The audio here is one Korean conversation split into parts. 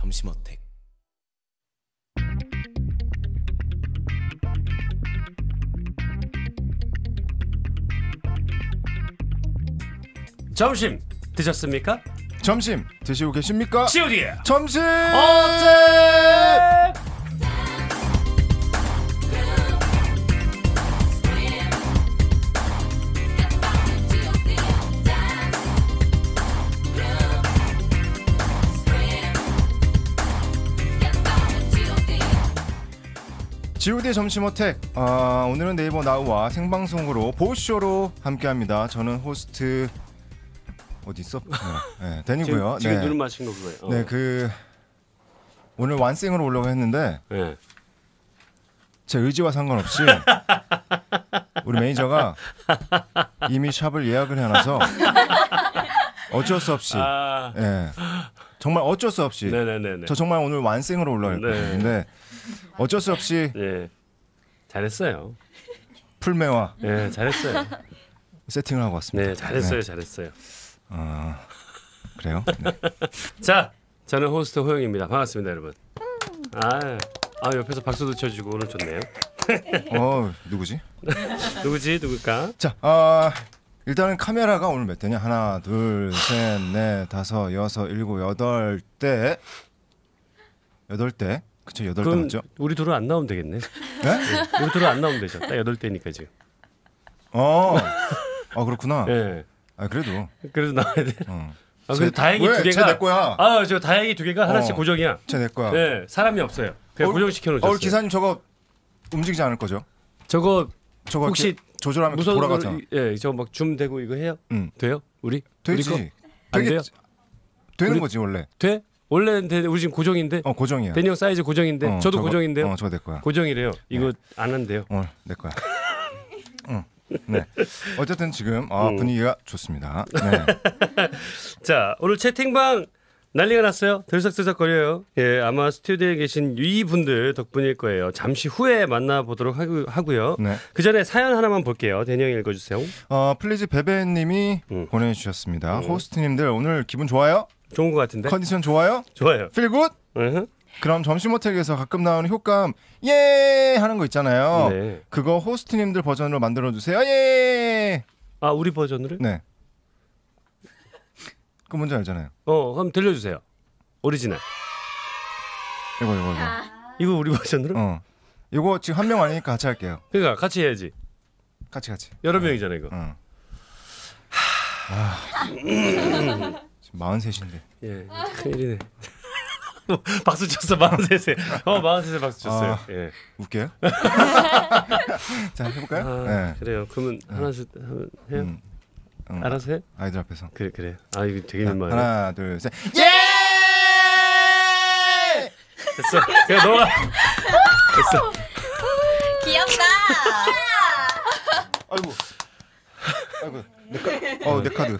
점심어택. 점심 드셨습니까? 점심 드시고 계십니까? COD의 점심 어택! GOD의 점심어택. 오늘은 네이버 나우와 생방송으로 보쇼로 함께합니다. 저는 호스트 어디 있어? 네, 데니고요. 지금 네. 눈을 마신 거 그거예요. 네, 오늘 완생으로 오려고 했는데 네. 제 의지와 상관없이 우리 매니저가 이미 샵을 예약을 해놔서 어쩔 수 없이 예, 정말 어쩔 수 없이 네네네. 저 정말 오늘 완생으로 올라갈 건데 어쩔 수 없이 네. 잘했어요. 풀메와 네, 잘했어요. 세팅을 하고 왔습니다. 네, 잘했어요. 잘했어요. 그래요? 네. 자, 저는 호스트 호영입니다. 반갑습니다, 여러분. 옆에서 박수도 쳐주고 오늘 좋네요. 누구지? 누구지? 누굴까? 자, 일단은 카메라가 오늘 몇 대냐? 하나, 둘, 셋, 넷, 다섯, 여섯, 일곱, 여덟 대. 그쵸, 여덟 대 그럼 맞죠? 우리 둘은 안 나오면 되겠네. 네? 우리 둘은 안 나오면 되죠. 딱 8대니까 지금. 그렇구나. 네. 그래도. 그래도 나와야 돼. 그래도 다행히 왜? 두 개가. 쟤 내 거야. 저 다행히 두 개가 하나씩 고정이야. 쟤 내 거야. 네, 사람이 없어요. 그냥 고정시켜 놓으셨어요. 기사님 저거 움직이지 않을 거죠? 저거 혹시 조절하면 무선 돌아가잖아. 저 막 줌 되고 이거 해요? 돼요? 우리? 되지. 우리 거? 안 돼요? 되는 거지 원래. 돼? 원래는 돼. 우리 지금 고정인데. 고정이야. 데니 형 사이즈 고정인데. 저도 고정인데요. 저거 내 거야. 고정이래요. 이거 안 한대요. 내 거야. 네. 어쨌든 지금 분위기가 좋습니다. 네. 자, 오늘 채팅방 난리가 났어요. 들썩들썩거려요. 예, 아마 스튜디오에 계신 이분들 덕분일 거예요. 잠시 후에 만나보도록 하고요. 네. 그 전에 사연 하나만 볼게요. 대니 형이 읽어주세요. 플리즈 베베님이 보내주셨습니다. 호스트님들 오늘 기분 좋아요? 좋은 것 같은데? 컨디션 좋아요? 좋아요. Feel good? 그럼 점심호텔에서 가끔 나오는 효과음 예 하는 거 있잖아요. 네. 그거 호스트님들 버전으로 만들어주세요. 예. 우리 버전으로? 네. 그 뭔지 알잖아요. 그럼 들려주세요. 오리지널. 이거 우리 버전으로? 이거 지금 한 명 아니니까 같이 할게요. 그러니까 같이 해야지. 같이. 여러 명이잖아 이거. 지금 43인데. 예, 큰일이네. 박수 쳤어 43세. 43세 박수 쳤어요. 예. 웃겨요? 자 해볼까요? 네. 그래요. 그러면 하나씩 하면 해요. 알아서 해? 아이들 앞에서. 그래. 이거 되게 민망해. 하나, 둘, 셋. 예! 됐어. 그냥 너가. 됐어. 귀엽다. 아이고. 내 카드.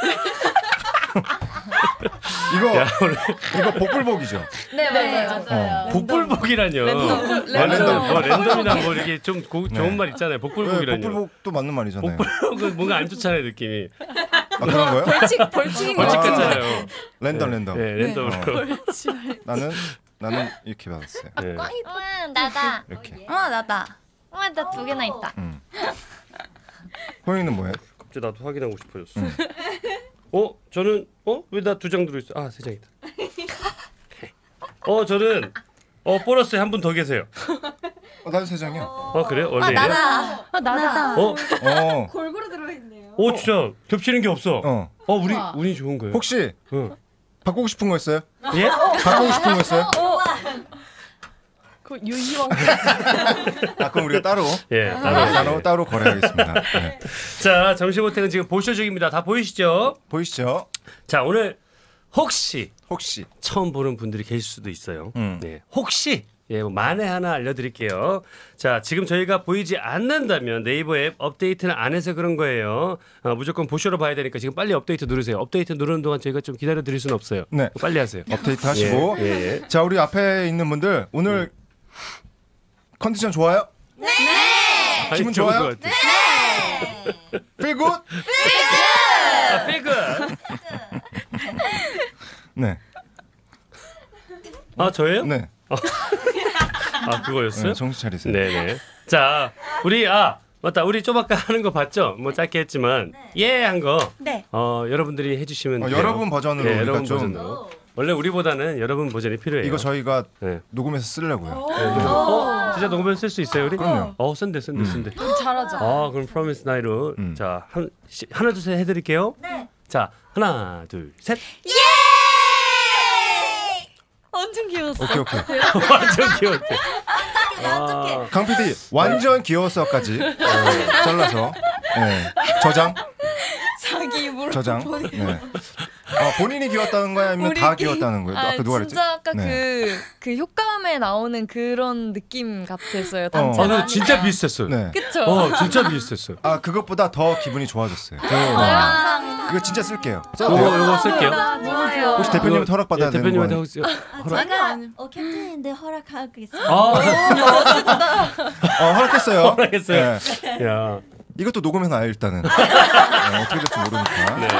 이거 복불복이죠? 네, 맞아요. 복불복이라뇨. 랜덤이나 뭐 이렇게 좀 좋은 말 있잖아요. 복불복이라뇨. 복불복도 맞는 말이잖아요. 복불복은 뭔가 안 좋잖아요 느낌이. 그런 거요? 벌칙인 벌칙 같잖아요. 랜덤. 네, 랜덤으로. 나는 이렇게 받았어요. 네. 나다. 이렇게. 나다. 나 2개나 있다. 호영이는 뭐예요? 갑자기 나도 확인하고 싶어졌어. 저는 왜 나 2장 들어있어? 3장 있다. 저는 보너스에 한 분 더 계세요. 나도 3장이요. 그래요? 원래 이래요? 나다. 골고루 들어있네요. 진짜 겹치는 게 없어. 우리 운이 좋은 거예요. 혹시 바꾸고 싶은 거 있어요? 예? 바꾸고 싶은 거 있어요? 그 유희왕. 그럼 우리가 따로 따로 거래하겠습니다. 네. 자, 점심호텔은 지금 보쇼 중입니다. 다 보이시죠? 보이시죠? 자, 오늘 혹시 처음 보는 분들이 계실 수도 있어요. 네, 혹시 만에 하나 알려드릴게요. 자, 지금 저희가 보이지 않는다면 네이버 앱 업데이트는 안 해서 그런 거예요. 무조건 보쇼로 봐야 되니까 지금 빨리 업데이트 누르세요. 업데이트 누르는 동안 저희가 좀 기다려드릴 수는 없어요. 네, 빨리 하세요. 업데이트 하시고. 자, 우리 앞에 있는 분들 오늘 컨디션 좋아요? 네. 기분 좋아요? 네. Feel good? Feel good. 네. 아 저예요? 네. 아 그거였어요? 네, 정신 차리세요. 네네. 자 우리 맞다. 우리 좀 아까 하는 거 봤죠? 뭐 짧게 했지만 예 한 거. 네. 여러분들이 해주시면 돼요. 여러분 버전으로 네, 우리가 여러분 좀 버전으로. 원래 우리보다는 여러분 버전이 필요해요. 이거 저희가 네. 녹음해서 쓰려고요. 진짜 녹음해서 쓸 수 있어요 우리? 그럼요. 쓴대. 잘하죠. 그럼 Promise Night로 자 하나 둘 셋 해드릴게요. 네. 자 하나 둘 셋. 완전 귀여웠어. 오케이. 완전 귀엽대. 강 PD 완전 귀여웠어까지 잘라서 저장. 자기 입으로 저장. 네. 본인이 귀여웠다는 거야 아니면 다 귀여웠다는 거예요? 아까 누가 그랬지? 진짜 아까 네. 그 효과음에 나오는 그런 느낌 같았어요. 단체. 근데 진짜 비슷했어요. 네. 그쵸? 진짜 비슷했어요. 그것보다 더 기분이 좋아졌어요. 이거 진짜 쓸게요. 요거 쓸게요. 좋아요. 혹시 대표님한테 허락 받아야 되는 대표님한테 거예요? 혹시 제가 캡틴인데 허락하겠습니다. 허락했어요. 허락했어요. 네. 야. 이것도 녹음해놔요 일단은. 어떻게 될지 모르니까. 네.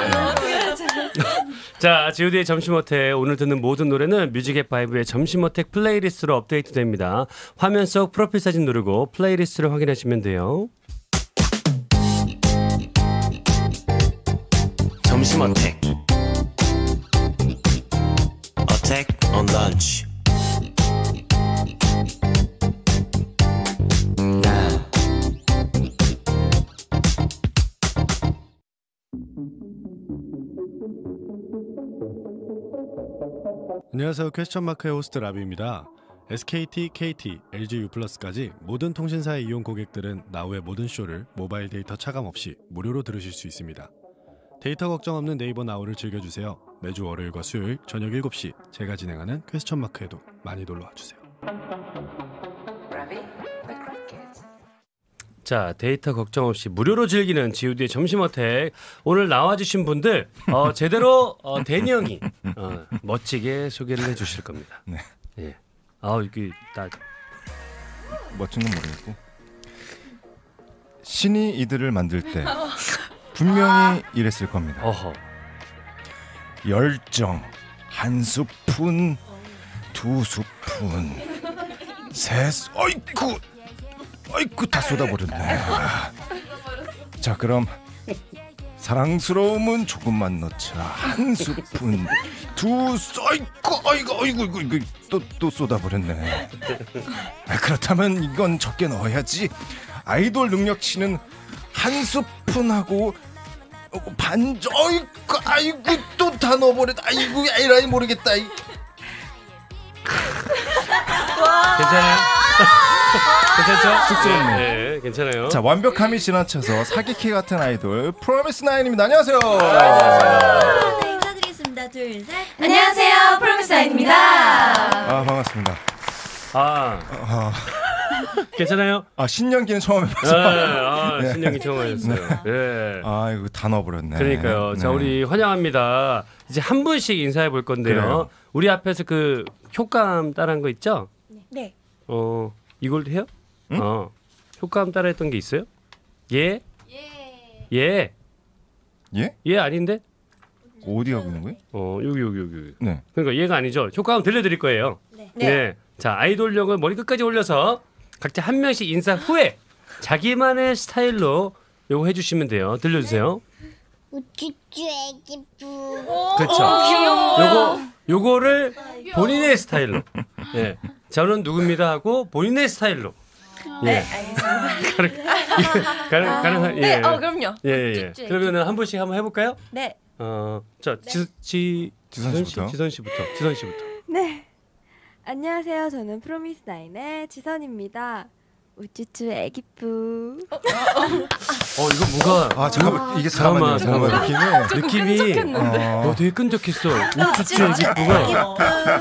자, G.O.D의 점심 어택 오늘 듣는 모든 노래는 뮤직앱 5의 점심 어택 플레이리스트로 업데이트됩니다. 화면 속 프로필 사진 누르고 플레이리스트를 확인하시면 돼요. 점심 어택 어택 on lunch 안녕하세요. 퀘스천 마크의 호스트 라비입니다. SKT, KT, LG U+까지 모든 통신사의 이용 고객들은 나우의 모든 쇼를 모바일 데이터 차감 없이 무료로 들으실 수 있습니다. 데이터 걱정 없는 네이버 나우를 즐겨주세요. 매주 월요일과 수요일 저녁 7시 제가 진행하는 퀘스천 마크에도 많이 놀러와 주세요. 자, 데이터 걱정 없이 무료로 즐기는 G.O.D의 점심 어택. 오늘 나와주신 분들 제대로 대니 형이 멋지게 소개를 해주실 겁니다. 네. 예. 이게 딱 멋진 건 모르겠고 신이 이들을 만들 때 분명히 이랬을 겁니다. 열정 한 스푼, 두 스푼, 어이쿠 다 쏟아버렸네. 자 그럼 사랑스러움은 조금만 넣자. 한 스푼, 어이구 또 쏟아버렸네. 그렇다면 이건 적게 넣어야지. 아이돌 능력치는 한 스푼하고 아이고 또 다 넣어버렸다. 아이고 에라이 모르겠다. 괜찮아요? 괜찮죠? 쑥스럽네. 네, 괜찮아요. 자 완벽함이 지나쳐서 사기캐 같은 아이돌 프로미스 나인입니다. 안녕하세요. 네, 인사드리겠습니다. 둘, 셋. 안녕하세요, 프로미스나입니다. 반갑습니다. 괜찮아요? 신년기는 처음 해봐서. 네, 신년기 처음 하셨어요. 네. 이거 다 넣어버렸네. 그러니까요. 네. 자, 우리 환영합니다. 이제 한 분씩 인사해 볼 건데요. 그래요. 우리 앞에서 그 효과음 따라한 거 있죠? 네. 이걸 해요? 응? 효과음 따라했던 게 있어요? 예? 예? 예 아닌데? 어디 하고 있는 거예요? 여기. 네. 그러니까 얘가 아니죠. 효과음 들려드릴 거예요. 네. 자, 아이돌력을 머리 끝까지 올려서 각자 한 명씩 인사 후에 자기만의 스타일로 요거 해주시면 돼요. 들려주세요. 우쭈쭈 애기뿌. 그렇죠. 요거를 본인의 스타일로. 예. 저는 누굽니다 하고 본인의 스타일로. 예. 가능한. 예. 그럼요. 예. 그러면은 한 분씩 한번 해볼까요? 네. 자, 지선 씨부터. 네. 안녕하세요. 저는 프로미스나인의 지선입니다. 우쭈쭈 애기뿌. 이거 뭔가 잠깐만 이게 잠깐만 느낌이 되게 끈적했어. 우쭈쭈 애기뿌가.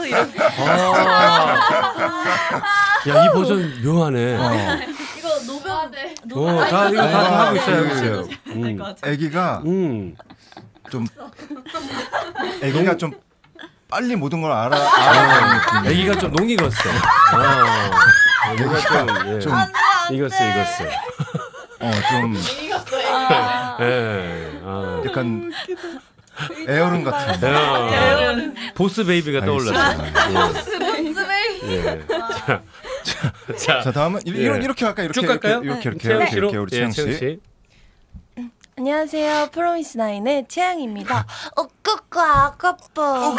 야, 이 버전 묘하네. 이거 노병. 다 이거 다 하고 있어요. 애기가 좀 빨리 모든 걸 알아내는 느낌. 애기가 좀 농 익었어. 애기가 좀 익었어. 좀 약간 에어른 같은. 보스 베이비가 떠올랐어. 예. 자 다음은 이렇게 할까요? 쭉 갈까요? 이렇게 우리 채영 씨. 안녕하세요. 프로미스나인의 채영입니다. 꾸꾸 아까뻐.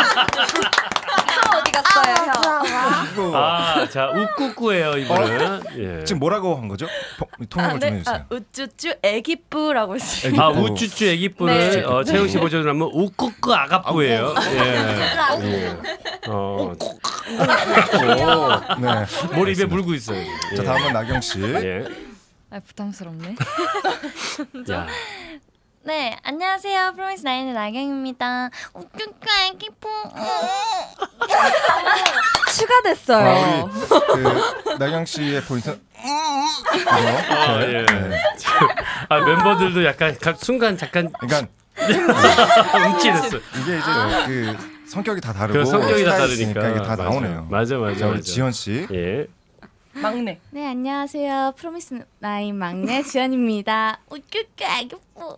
어디 갔어요, 형? 자 우꾸꾸예요 이분은. 예. 지금 뭐라고 한 거죠? 통역을 좀 해주세요. 우쭈쭈 애기뿌라고 했어요. 우쭈쭈 애기뿌를 채영 씨 버전으로 하면 우꾸꾸 아가뿌예요. 예. 네. 뭘 입에 물고 있어요. 자 다음은 나경 씨. 예. 부담스럽네. 야. 네, 안녕하세요. 프로미스 나인의 나경입니다. 우쭈쭈 애기뿌. 추가됐어요. 우리 그 나경 씨의 포인트. 예. 멤버들도 약간 각 순간 잠깐 그러니까 움찔했어. 이게 이제 그 성격이 다 다르고 성격이 다 다르니까 이게 다 나오네요. 맞아. 우리 지현 씨. 예. 막내. 네, 안녕하세요. 프로미스 나인 막내 지연입니다. 우쭈쭈 애기뿌.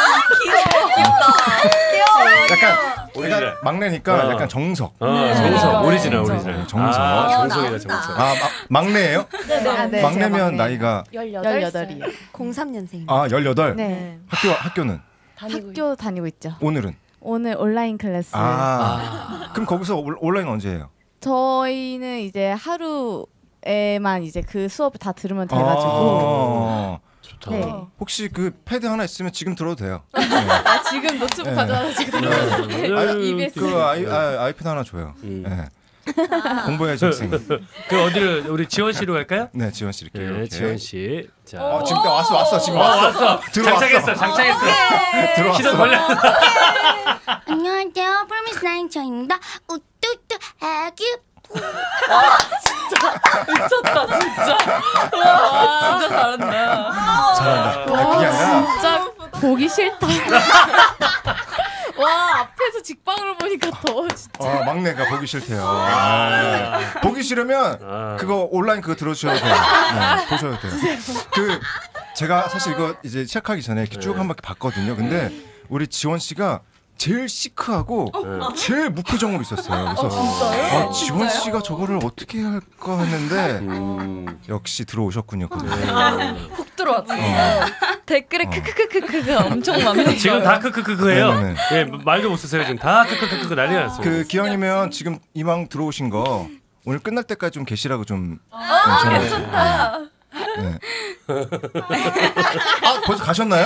약간 막내니까 약간 정석. 정석 오리지널. 정석. 정석이다 정석. 막내예요? 네. 막내면 나이가 18이요. 03년생입니다. 18. 네. 학교는 학교 다니고 있죠. 오늘은 오늘 온라인 클래스. 그럼 거기서 온라인 언제 해요? 저희는 이제 하루에만 이제 그 수업을 다 들으면 돼가지고. 좋다. 네. 혹시 그 패드 하나 있으면 지금 들어도 돼요. 지금 노트북 가져와서 지금 그 아이패드 하나 줘요. 네. 공부해야지 학생. 그 어디를 우리 지원 씨로 갈까요? 네, 지원 씨 이렇게. 네, 지원 씨. 자. 지금 왔어. 지금 왔어. 장착했어. 들어왔어. 시동 걸려. 안녕하세요. 프로미스 나인 저입니다. 우뚜뚜 애기뿌. 미쳤다 진짜. 와, 진짜 잘한다. 잘한다. 그게 아니라 진짜 보기 싫다. 와, 앞에서 직방으로 보니까 더 진짜. 막내가 보기 싫대요. 보기 싫으면 그거 온라인 그거 들어주셔도 돼요. 네, 보셔도 돼요. 그 제가 사실 이거 이제 시작하기 전에 이렇게 쭉 한 바퀴 봤거든요. 근데 우리 지원 씨가 제일 시크하고 제일 무표정으로 있었어요. 그래서 지원 씨가 저거를 어떻게 할까 했는데 역시 들어오셨군요. 훅 들어왔어. 댓글에 크크크크크가 엄청 많네요. 지금 다 크크크크해요. 네네. 예, 말도 못 쓰세요. 지금 다 크크크크 난리 났어. 그 기왕이면 지금 이왕 들어오신 거 오늘 끝날 때까지 좀 계시라고 좀. 괜찮다. 네. 벌써 가셨나요?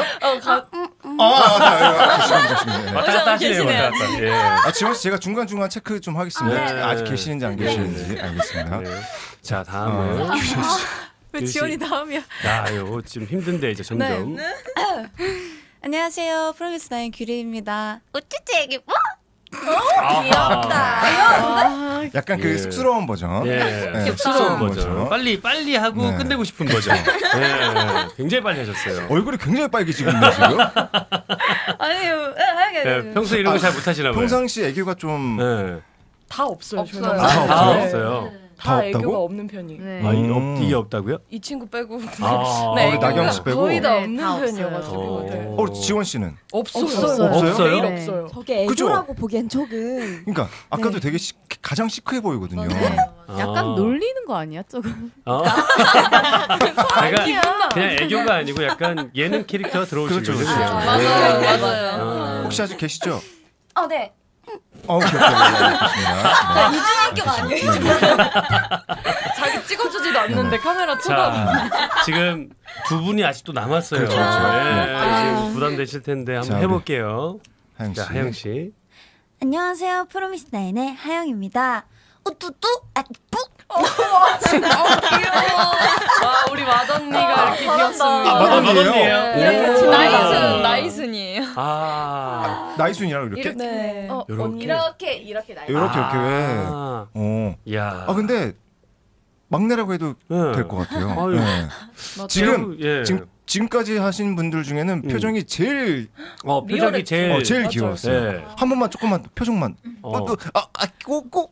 가시네. 왔다 갔다 하시네요. 왔다 갔다. 예. 지원 씨 제가 중간 체크 좀 하겠습니다. 네. 아직 계시는지 안 계시는지 알겠습니다. 네. 자 다음은 왜 지원이 다음이야? 야, 이거 지금 힘든데 이제 점점. 안녕하세요. 프로미스 나인 규리입니다. 우쭈쭈 애기뿌. 귀엽다. 약간 그 쑥스러운 버전. 예, 쑥스러운 버전. 빨리 하고 네. 끝내고 싶은 버전. 예, 굉장히 빨리 하셨어요. 얼굴이 굉장히 빨개지고 있네요 지금. 아니요. 예, 평소에 이런 거 잘 못하시나 봐요. 평상시 애교가 좀 예. 다 없어요. 없어요. 저희는. 다 없어요. 다 애교가 없다고? 없는 편이에요. 네. 이게 없다고요? 이 친구 빼고 네, 우리 나경 씨 빼고. 거의 다 네, 없는 다 편이어가지고. 네. 지원 씨는 없어요. 없어요? 매일 없어요. 저게 그죠? 애교라고 보기엔 조금. 그러니까 아까도 되게 가장 시크해 보이거든요. 약간 놀리는 거 아니야, 조금? 제가 그냥 애교가 아니고 약간 예능 캐릭터 들어오시는 그렇죠, 거죠. 그렇죠. 맞아요. 혹시 아직 계시죠? 네. 오케이. 이중인격 아니에요? 자기 찍어주지도 않는데 카메라 쳐다보고. 자, 지금 두 분이 아직도 남았어요. 그렇죠. 지금 부담되실 텐데 한번 자, 해볼게요. 하영 씨. 자, 하영 씨. 안녕하세요. 프로미스 나인의 하영입니다. 우뚜뚜 애기뿌. 와, 우리 맏언니가 이렇게 귀엽습니다. 맏언니예요? 나이순이에요. 나이순이라고 이렇게? 네. 이렇게 나이. 이렇게 왜? 야. 근데 막내라고 해도 될 것 같아요. 아유. 네. 지금까지 하신 분들 중에는 표정이 제일 표정이 제일 귀여웠어요. 네. 한 번만 조금만 표정만. 꼬꼬.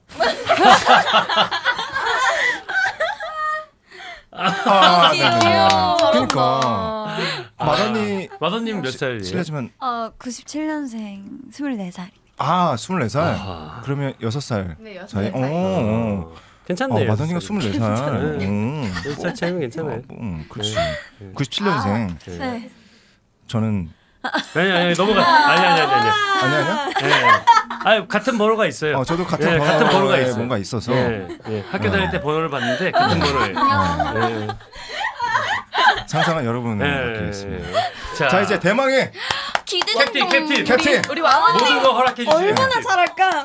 귀여워. 그러니까 맏언님 몇 살이에요? 실례지만 97년생 24살. 24살. 그러면 6살. 네, 6살. 사이. 괜찮네요. 마더니가 24살. 네. 10살 차이면 괜찮아요. 그렇지. 97년생. 네. 저는 아니 넘어가. 아니야. 아니 같은 번호가 있어요. 저도 같은 번호가 있어요. 뭔가 있어서. 학교 다닐 때 번호를 봤는데 같은 번호예요. 상상한 여러분을 맡기겠습니다. 자 이제 대망의 캡틴. 우리 왕언니 모든 거 허락해 주세요. 얼마나 잘할까?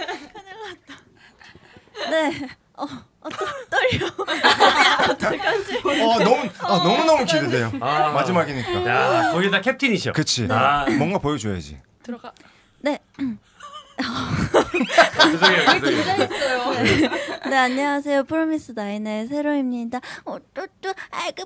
네. 떨려. 너무 기대돼요. 마지막이니까. 야, 거기다 캡틴이셔. 그치. 뭔가 보여줘야지. 들어가. 네. 죄송해요. 네, 안녕하세요. 프로미스 나인의 세로입니다. 뚜뚜 아이고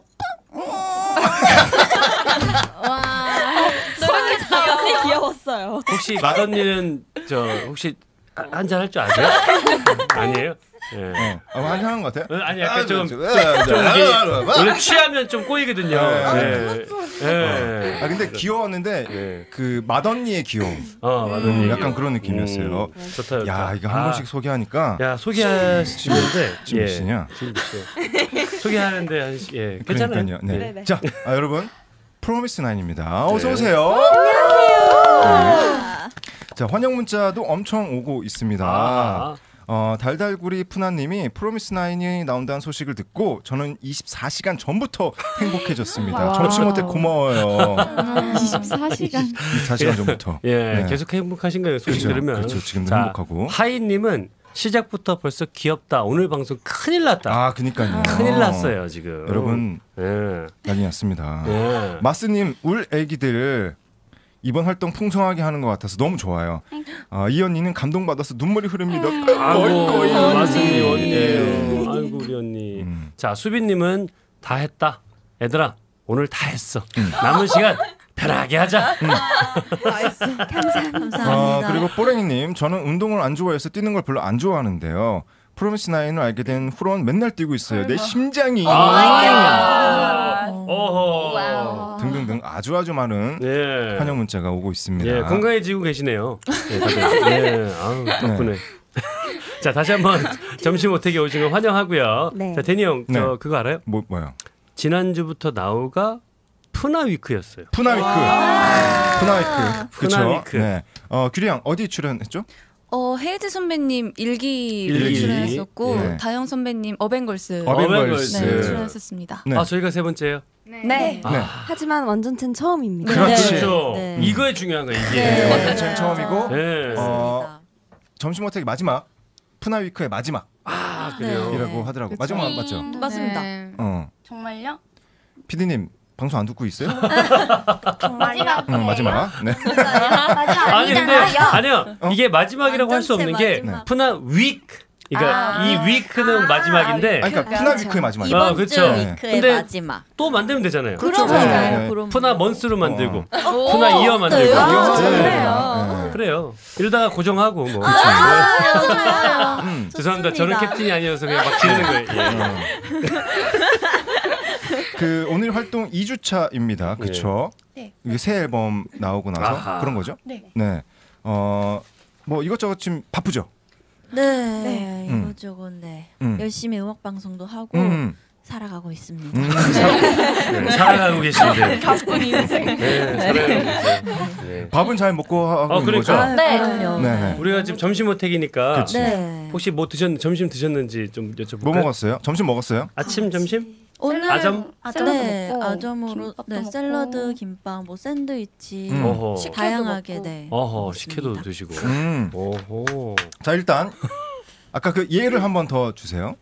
노력했다. 귀여웠어요. 혹시 마더니는 혹시 한잔 할 줄 아세요? 아니에요? 예. 한잔한 것 같아요? 아니 약간 좀 원래 취하면 좀 꼬이거든요. 근데 귀여웠는데 그 마더니의 귀여움. 마더니 약간 그런 느낌이었어요. 좋다. 야 이거 한 번씩 소개하니까. 야 소개하시는데 지금 씨냐? 소개하는데 괜찮아요. 그러니까요. 네. 자 여러분 프로미스 나인입니다. 어서 오세요. 안녕하세요. 자 환영 문자도 엄청 오고 있습니다. 달달구리 푸나님이 프로미스 나인이 나온다는 소식을 듣고 저는 24시간 전부터 행복해졌습니다. 점심어때 고마워요. 24시간. 24시간 전부터. 계속 행복하신가요? 소식 들으면. 그렇죠. 지금도 행복하고. 하이님은 시작부터 벌써 귀엽다. 오늘 방송 큰일 났다. 그니까요. 큰일 났어요 지금. 여러분 난리 났습니다. 마스님 울 애기들. 이번 활동 풍성하게 하는 것 같아서 너무 좋아요. 이 언니는 감동받아서 눈물이 흐릅니다. 아이고 마스님 언니예요. 아이고 우리 언니. 자 수빈님은 다 했다. 얘들아 오늘 다 했어. 남은 시간 편하게 하자. 감사합니다. 그리고 뽀랭이님 저는 운동을 안 좋아해서 뛰는 걸 별로 안 좋아하는데요. 프로미스 나인을 알게 된 후로는 맨날 뛰고 있어요. 내 심장이 등등등 아주 많은 환영 문자가 오고 있습니다. 건강해지고 계시네요. 덕분에. 자 다시 한번 점심 오택에 오신 거 환영하고요. 자 데니 형 저 그거 알아요? 뭐요? 지난주부터 나우가 푸나 위크였어요. 푸나 위크. 그렇죠. 네. 규리 양 어디 출연했죠? 헤이즈 선배님 일기 출연했었고 다영 선배님 어벤걸스 출연했었습니다. 저희가 세 번째예요. 네. 하지만 완전체는 처음입니다. 그렇죠. 이거에 중요한 거예요. 이게 완전체는 처음이고 점심 어택 마지막 푸나 위크의 마지막. 그래요. 이라고 하더라고. 마지막 맞죠? 맞습니다. 정말요? PD님 방송 안 듣고 있어요? 마지막. 마지막. 네. 아니 근데 아니요. 이게 마지막이라고 할 수 없는 게 푸나 위크. 그러니까 이 위크는 마지막인데. 그러니까 푸나 위크의 마지막. 이번 그렇죠. 주 위크의 근데 마지막. 또 만들면 되잖아요. 그렇죠. 푸나 먼스로 만들고 푸나 이어 만들고. 그래요. 이러다가 고정하고 뭐. 죄송합니다. 저는 캡틴이 아니어서 그냥 막 지르는 거예요. 그 오늘 활동 2주차입니다. 그렇죠? 네. 이게 새 앨범 나오고 나서 그런 거죠? 네. 뭐 이것저것 지금 바쁘죠? 네. 이것저것 열심히 음악 방송도 하고 살아가고 있습니다. 살아가고 계시는데. 바쁜 인생. 밥은 잘 먹고 하고 있는 거죠? 그럼요. 네. 우리가 지금 점심 호택이니까 혹시 뭐 점심 드셨는지 좀 여쭤볼까요? 뭐 먹었어요? 점심 먹었어요? 아침 점심? 오늘 아점? 아점으로 샐러드, 김밥, 뭐 샌드위치 다양하게 식혜도 드시고. 자 일단 아까 그 예를 한 번 더 주세요.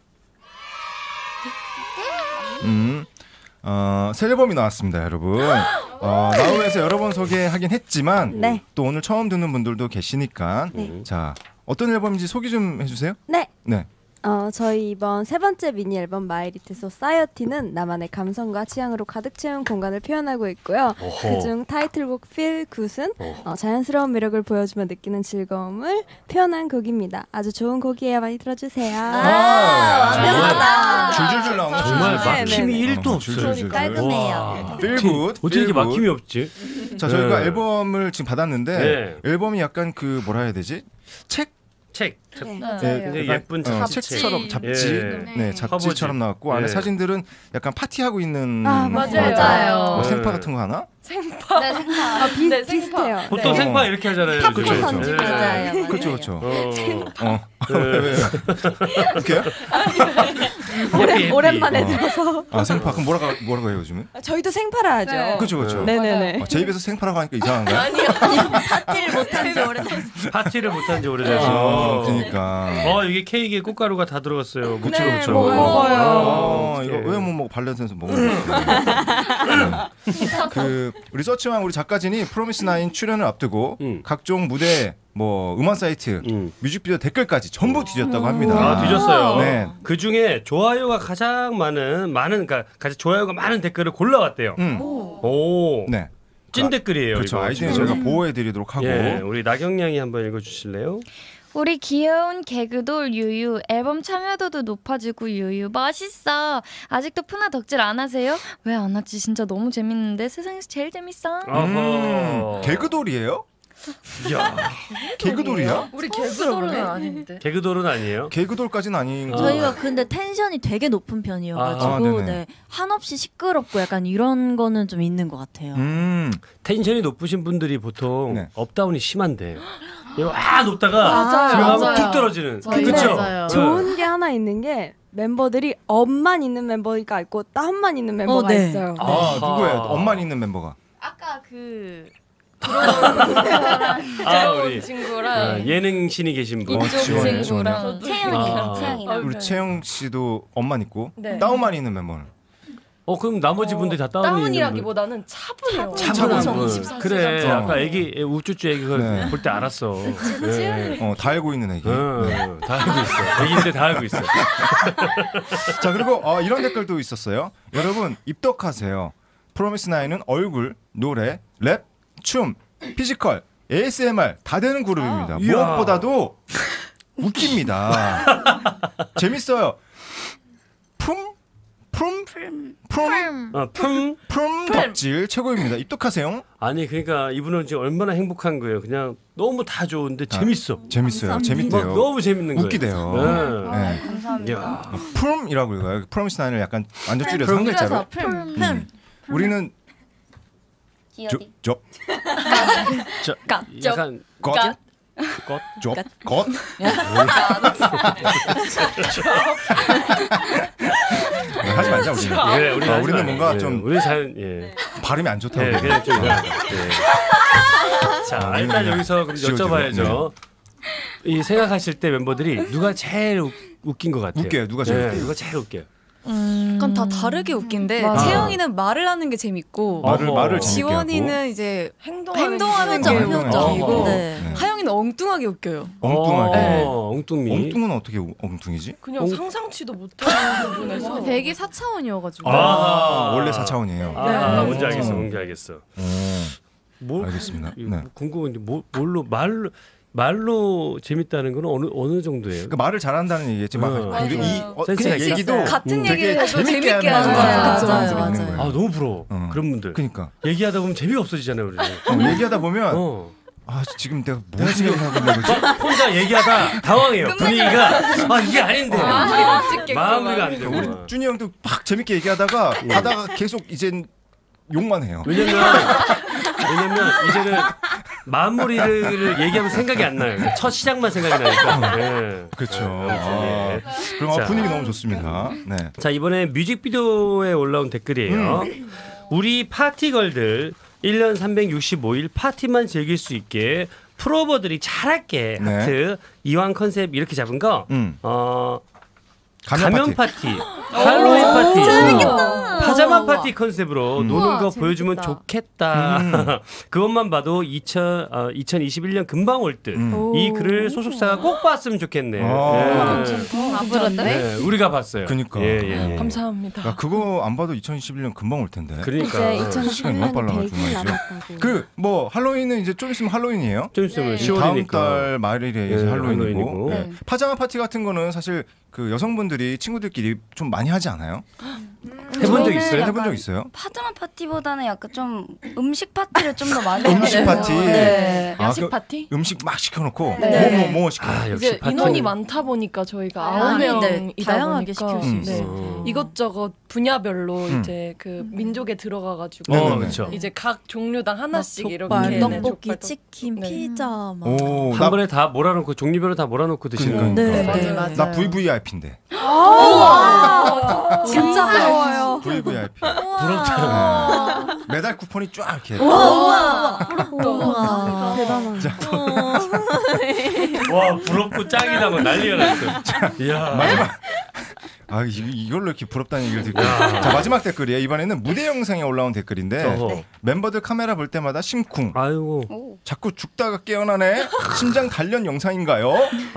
새 앨범이 나왔습니다, 여러분. 나우에서 여러 번 소개하긴 했지만 또 오늘 처음 듣는 분들도 계시니까 자 어떤 앨범인지 소개 좀 해주세요. 네. 네. 저희 이번 세 번째 미니 앨범 마이리트 소사이어티는 나만의 감성과 취향으로 가득 채운 공간을 표현하고 있고요. 그중 타이틀곡 Feel Good은 자연스러운 매력을 보여주며 느끼는 즐거움을 표현한 곡입니다. 아주 좋은 곡이에요. 많이 들어주세요. 완벽하다. 줄줄줄 나오는 정말 막힘이 1도 없어요. 깔끔해요. Feel Good. 어떻게 이렇게 막힘이 없지? 자 저희가 앨범을 지금 받았는데 앨범이 약간 그 뭐라 해야 되지? 책 책. 네. 굉장히 예쁜 잡지 책처럼 잡지, 네, 잡지처럼 나왔고 안에 사진들은 약간 파티하고 있는 맞아요. 뭐 생파 같은 거 하나? 생파. 네, 생파. 비슷해요. 보통 생파 이렇게 하잖아요. 팝콘 던지고. 맞아요. 그렇죠. 왜? 웃겨요? 오랜만에 들어서. 생파 그럼 뭐라고 해요 요즘은? 저희도 생파라 하죠. 그렇죠. 네네네. 제 입에서 생파라고 하니까 이상한가요? 아니요. 파티를 못한 지 오래돼서. 파티를 못한 지 오래돼서. 그러니까. 이게 케이크에 꽃가루가 다 들어갔어요. 묻히고 네, 묻혀. 먹어요. 이거 왜 못 먹어? 발렌센스 먹는 그 우리 서치왕 우리 작가진이 프로미스나인 출연을 앞두고 각종 무대 뭐 음원 사이트 뮤직비디오 댓글까지 전부 뒤졌다고 합니다. 뒤졌어요. 네. 그 중에 좋아요가 가장 많은 그러니까 가장 좋아요가 많은 댓글을 골라왔대요. 오. 네. 찐 댓글이에요. 그렇죠. 이거 아이디는 지금. 저희가 보호해드리도록 하고. 우리 나경양이 한번 읽어주실래요? 우리 귀여운 개그돌 유유 앨범 참여도도 높아지고 유유 멋있어. 아직도 푸나 덕질 안 하세요? 왜 안 하지? 진짜 너무 재밌는데 세상에서 제일 재밌어. 개그돌이에요? 이야. 개그돌이야? 우리 개그돌은 아닌데. 개그돌은 아니에요? 개그돌까지는 아닌. 저희가 근데 텐션이 되게 높은 편이어가지고 네네. 한없이 시끄럽고 약간 이런 거는 좀 있는 것 같아요. 텐션이 높으신 분들이 보통 업다운이 심한데 높다가 맞아요. 툭 떨어지는. 그렇죠. 그쵸? 좋은 게 하나 있는 게 멤버들이 업만 있는 멤버가 있고 다운만 있는 멤버가 있어요. 누구예요? 엄만 있는 멤버가. 아까 그 들어온 친구랑 예능 신이 계신 분. 이쪽 친구랑 채영이랑. 우리 채영 씨도 엄만 있고 네. 다운만 있는 멤버는. 그럼 나머지 분들이 다 다운이라기보다는 차분해요. 차분한 분. 24시간 그래. 차분. 아까 애기 우쭈쭈 애기 볼 때 알았어. 다 알고 있는 애기. 다 알고 있어. 애기인데 다 알고 있어. 자, 그리고 이런 댓글도 있었어요. 여러분 입덕하세요. 프로미스나인은 얼굴, 노래, 랩, 춤, 피지컬, ASMR 다 되는 그룹입니다. 무엇보다도 웃깁니다. 재밌어요. 품 덕질 최고입니다. 입덕하세요. 아니 그러니까 이분은 지금 얼마나 행복한 거예요. 그냥 너무 다 좋은데 재밌어요. 재밌대요. 너무 재밌는 거예요. 웃기대요. 네. 감사합니다. 품이라고 읽어요. 프로미스나인을 약간 완전 줄여서 한 글자로. 우리는 약간 got 하지 말자 우리는. 우리는 뭔가 좀 우리 잘 발음이 안 좋다고. 그냥 좀 자, 일단 여기서 그럼 여쭤봐야죠. 이 생각하실 때 멤버들이 누가 제일 웃긴 것 같아요? 웃겨요. 누가 제일 웃겨요? 누가 제일 웃겨요? 약간 다 다르게 웃긴데 채영이는 말을 하는 게 재밌고 말을 지원이는 이제 행동하는 게 표정. 웃기고 네. 하영이는 엉뚱하게 웃겨요. 엉뚱하게. 엉뚱미. 엉뚱은 어떻게 엉뚱이지? 그냥 상상치도 못하는 부분에서 되게 4차원이어가지고 원래 4차원이에요. 뭔지 알겠어. 뭔지 알겠어. 알겠습니다. 네. 궁금한데 뭘로 말로 재밌다는 건 어느 정도예요? 그러니까 말을 잘한다는 얘기겠지만 그냥 얘기도 같은 되게 얘기를 해도 재밌게 하는 맞아요. 너무 부러워. 그런 분들. 그러니까 얘기하다 보면 재미가 없어지잖아요, 우리. 얘기하다 보면 지금 내가 뭐 얘기하고 있는 거지? 혼자 얘기하다 당황해요. 분위기가 이게 아닌데. 마무리가 안 돼요. 우리 준이 형도 막 재밌게 얘기하다가 가다가 계속 이젠 욕만 해요. 왜냐면 이제는 마무리를 얘기하면 생각이 안 나요. 첫 시작만 생각이 나니까. 그렇죠. 그럼 분위기 너무 좋습니다. 네. 자, 이번에 뮤직비디오에 올라온 댓글이에요. 우리 파티걸들 1년 365일 파티만 즐길 수 있게 프로버들이 잘할게 하트 이왕 컨셉 이렇게 잡은 거 가면 파티, 할로윈 파티, 파자마 파티 컨셉으로 노는 거 재밌겠다. 보여주면 좋겠다. 그것만 봐도 2021년 금방 올 듯. 이 글을 소속사가 꼭 봤으면 좋겠네. 앞으로인데 우리가 봤어요. 그러니까. 감사합니다. 야, 그거 안 봐도 2021년 금방 올 텐데. 그러니까. 이제 2021년이 100일 남았다고. 뭐 할로윈은 이제 좀 있으면 할로윈이에요. 좀 있으면 10월이니까. 다음 달 말일에 이제 할로윈이고. 네. 파자마 파티 같은 거는 사실 그 여성분들이 친구들끼리 좀 많이 하지 않아요? 해본 적 저는 있어요? 해본 적 약간 있어요? 파드만 파티보다는 약간 좀 음식 파티를 좀 더 많이 음식 해가지고. 파티. 네. 야식 그 파티? 음식 막 시켜놓고 네. 뭐 시켜. 이제 인원이 많다 보니까 저희가 네, 9명이다 다양하게 보니까 시킬 수 있어요. 네. 이것저것 분야별로 이제 그 민족에 들어가가지고 그렇죠. 이제 각 종류당 하나씩 이렇게 떡볶이, 치킨, 피자 막. 오, 한 번에 다 몰아놓고 종류별로 다 몰아놓고 드시는 그러니까. 거예요. 맞아요. 나 VVIP인데. 진짜 부러워요. VVIP. 부럽다. 네. 매달 쿠폰이 쫙 이렇게. 우와. 대단하다. 와 부럽고 짱이다 뭐 난리가 났어. 이야. 마지막. 아 이걸로 이렇게 부럽다는 얘기를 듣고. 자 마지막 댓글이에요. 이번에는 무대 영상에 올라온 댓글인데 네. 멤버들 카메라 볼 때마다 심쿵. 아이고. 자꾸 죽다가 깨어나네. 심장 단련 영상인가요?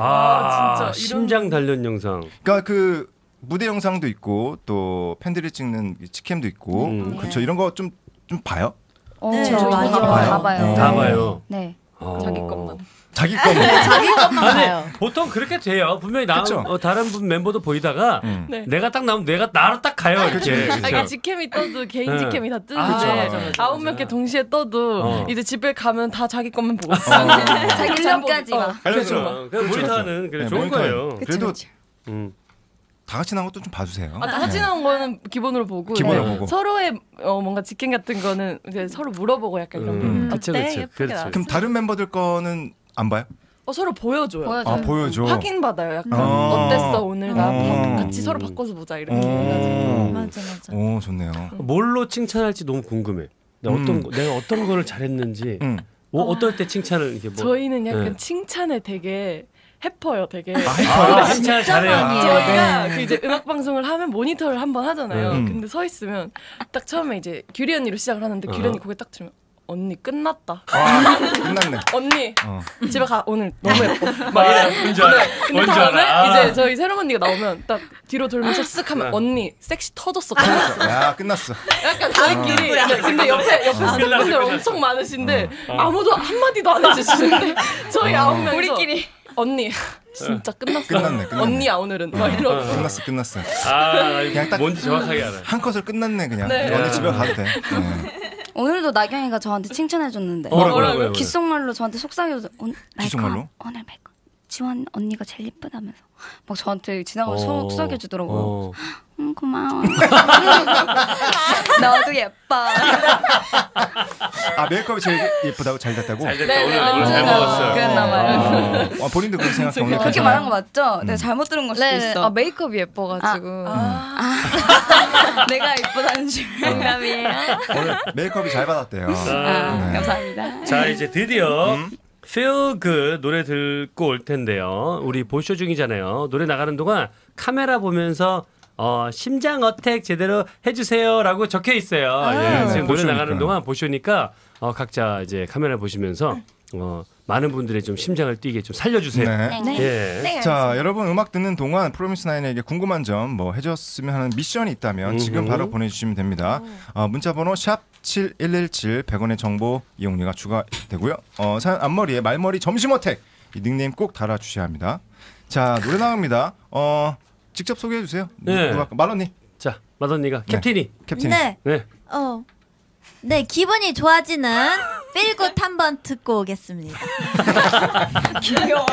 아, 진짜 심장 단련 영상. 그러니까 그 무대 영상도 있고 또 팬들이 찍는 치캠도 있고 그렇죠. 이런 거 좀 봐요? 네, 저 많이 다 봐요. 봐요. 다 봐요. 네. 자기 것만. 자기 것만. 자기 것만 봐요. 아니 보통 그렇게 돼요. 분명히 그쵸? 다른 분 멤버도 보이다가 네. 내가 딱 나오면 내가 나로 딱 가요 이렇게. 아, 이게 직캠이 떠도 개인 네. 직캠이 다 그쵸, 맞아, 뜨는데 맞아, 아홉 명 께 동시에 떠도 이제 집에 가면 다 자기 것만 보고 있어. 자기 전까지가. 그렇죠. 그 모니터는 그래 네, 좋은 모니터는. 거예요. 그래도 음. 다 같이 나온 것도 좀 봐주세요. 다 같이 나온 거는 기본으로 보고 기본으로 네. 보고. 서로의 뭔가 직캠 같은 거는 이제 서로 물어보고 약간 이런 거. 그쵸, 어때? 그쵸. 예쁘게 그렇죠. 나왔어? 그럼 다른 멤버들 거는 안 봐요? 서로 보여줘요. 아 보여줘. 확인 받아요. 약간 어. 어땠어 오늘 나 어. 같이 서로 바꿔서 보자 이렇게 해가지고. 맞아 맞아. 오 좋네요. 뭘로 칭찬할지 너무 궁금해. 내가 어떤 거를 잘했는지. 어떨 때 칭찬을 이렇게 뭐. 저희는 약간 네. 칭찬에 되게 해퍼요, 되게. 칭찬 잘해요. 저희가 네. 그 이제 음악 방송을 하면 모니터를 한번 하잖아요. 근데 서 있으면 딱 처음에 이제 규리 언니로 시작을 하는데 규리 언니 고개 딱 들면 언니 끝났다. 끝났네. 언니 집에 가 오늘 너무 예뻐. 막 이래. 뭔지 알아. 근데 뭔지 다음에 알아. 이제 저희 새로운 언니가 나오면 딱 뒤로 돌면서 쓱 하면 언니 섹시 터졌어. 끝났어. 야 끝났어. 약간 저희끼리 근데 옆에 스태프분들 엄청 많으신데 아무도 한마디도 안 해주시는데 저희 9명이서 우리끼리 언니 진짜 끝났어. 끝났네. 언니야 오늘은 막 이러고. 끝났어. 그냥 딱 뭔지 정확하게 알아. 한 컷을 끝났네 그냥. 네. 언니 집에 가도 돼. 네. 오늘도 나경이가 저한테 칭찬해줬는데 뭐라고요? 귓속말로 저한테 속삭여서 귓속말로? 오늘 지원 언니가 제일 예쁘다면서 막 저한테 지나가면서 속삭여주더라고요. 고마워. 너도 예뻐. 아 메이크업이 제일 예쁘다고 잘 됐다고? 잘 됐다. 오늘 잘 먹었어요. 그랬나봐요. 본인도 그렇게 생각해. 오늘 그렇게 괜찮아요? 말한 거 맞죠? 내가 잘못 들은 걸 수도 네, 있어. 메이크업이 예뻐가지고. 내가 예쁘다는 질문감이에요. 오늘 메이크업이 잘 받았대요. 네. 감사합니다. 자 이제 드디어 Feel Good 노래 듣고 올 텐데요. 우리 보쇼 중이잖아요. 노래 나가는 동안 카메라 보면서 심장 어택 제대로 해주세요라고 적혀 있어요. 예, 지금 노래 보쇼니까. 나가는 동안 보쇼니까 각자 이제 카메라 보시면서 많은 분들의 좀 심장을 뛰게 좀 살려주세요. 네. 예. 자 여러분 음악 듣는 동안 프로미스나인에게 궁금한 점 뭐 해줬으면 하는 미션이 있다면 지금 바로 보내주시면 됩니다. 문자번호 샵 7117 100원의 정보 이용료가 추가되고요. 사연 앞머리에 말머리 점심어택 이 닉네임 꼭 달아주셔야 합니다. 자 노래 나갑니다. 직접 소개해 주세요. 네. 누가 말언니. 자 마던니가 캡틴이. 네. 네. 네, 기분이 좋아지는 필굿 한번 듣고 오겠습니다. 귀여워.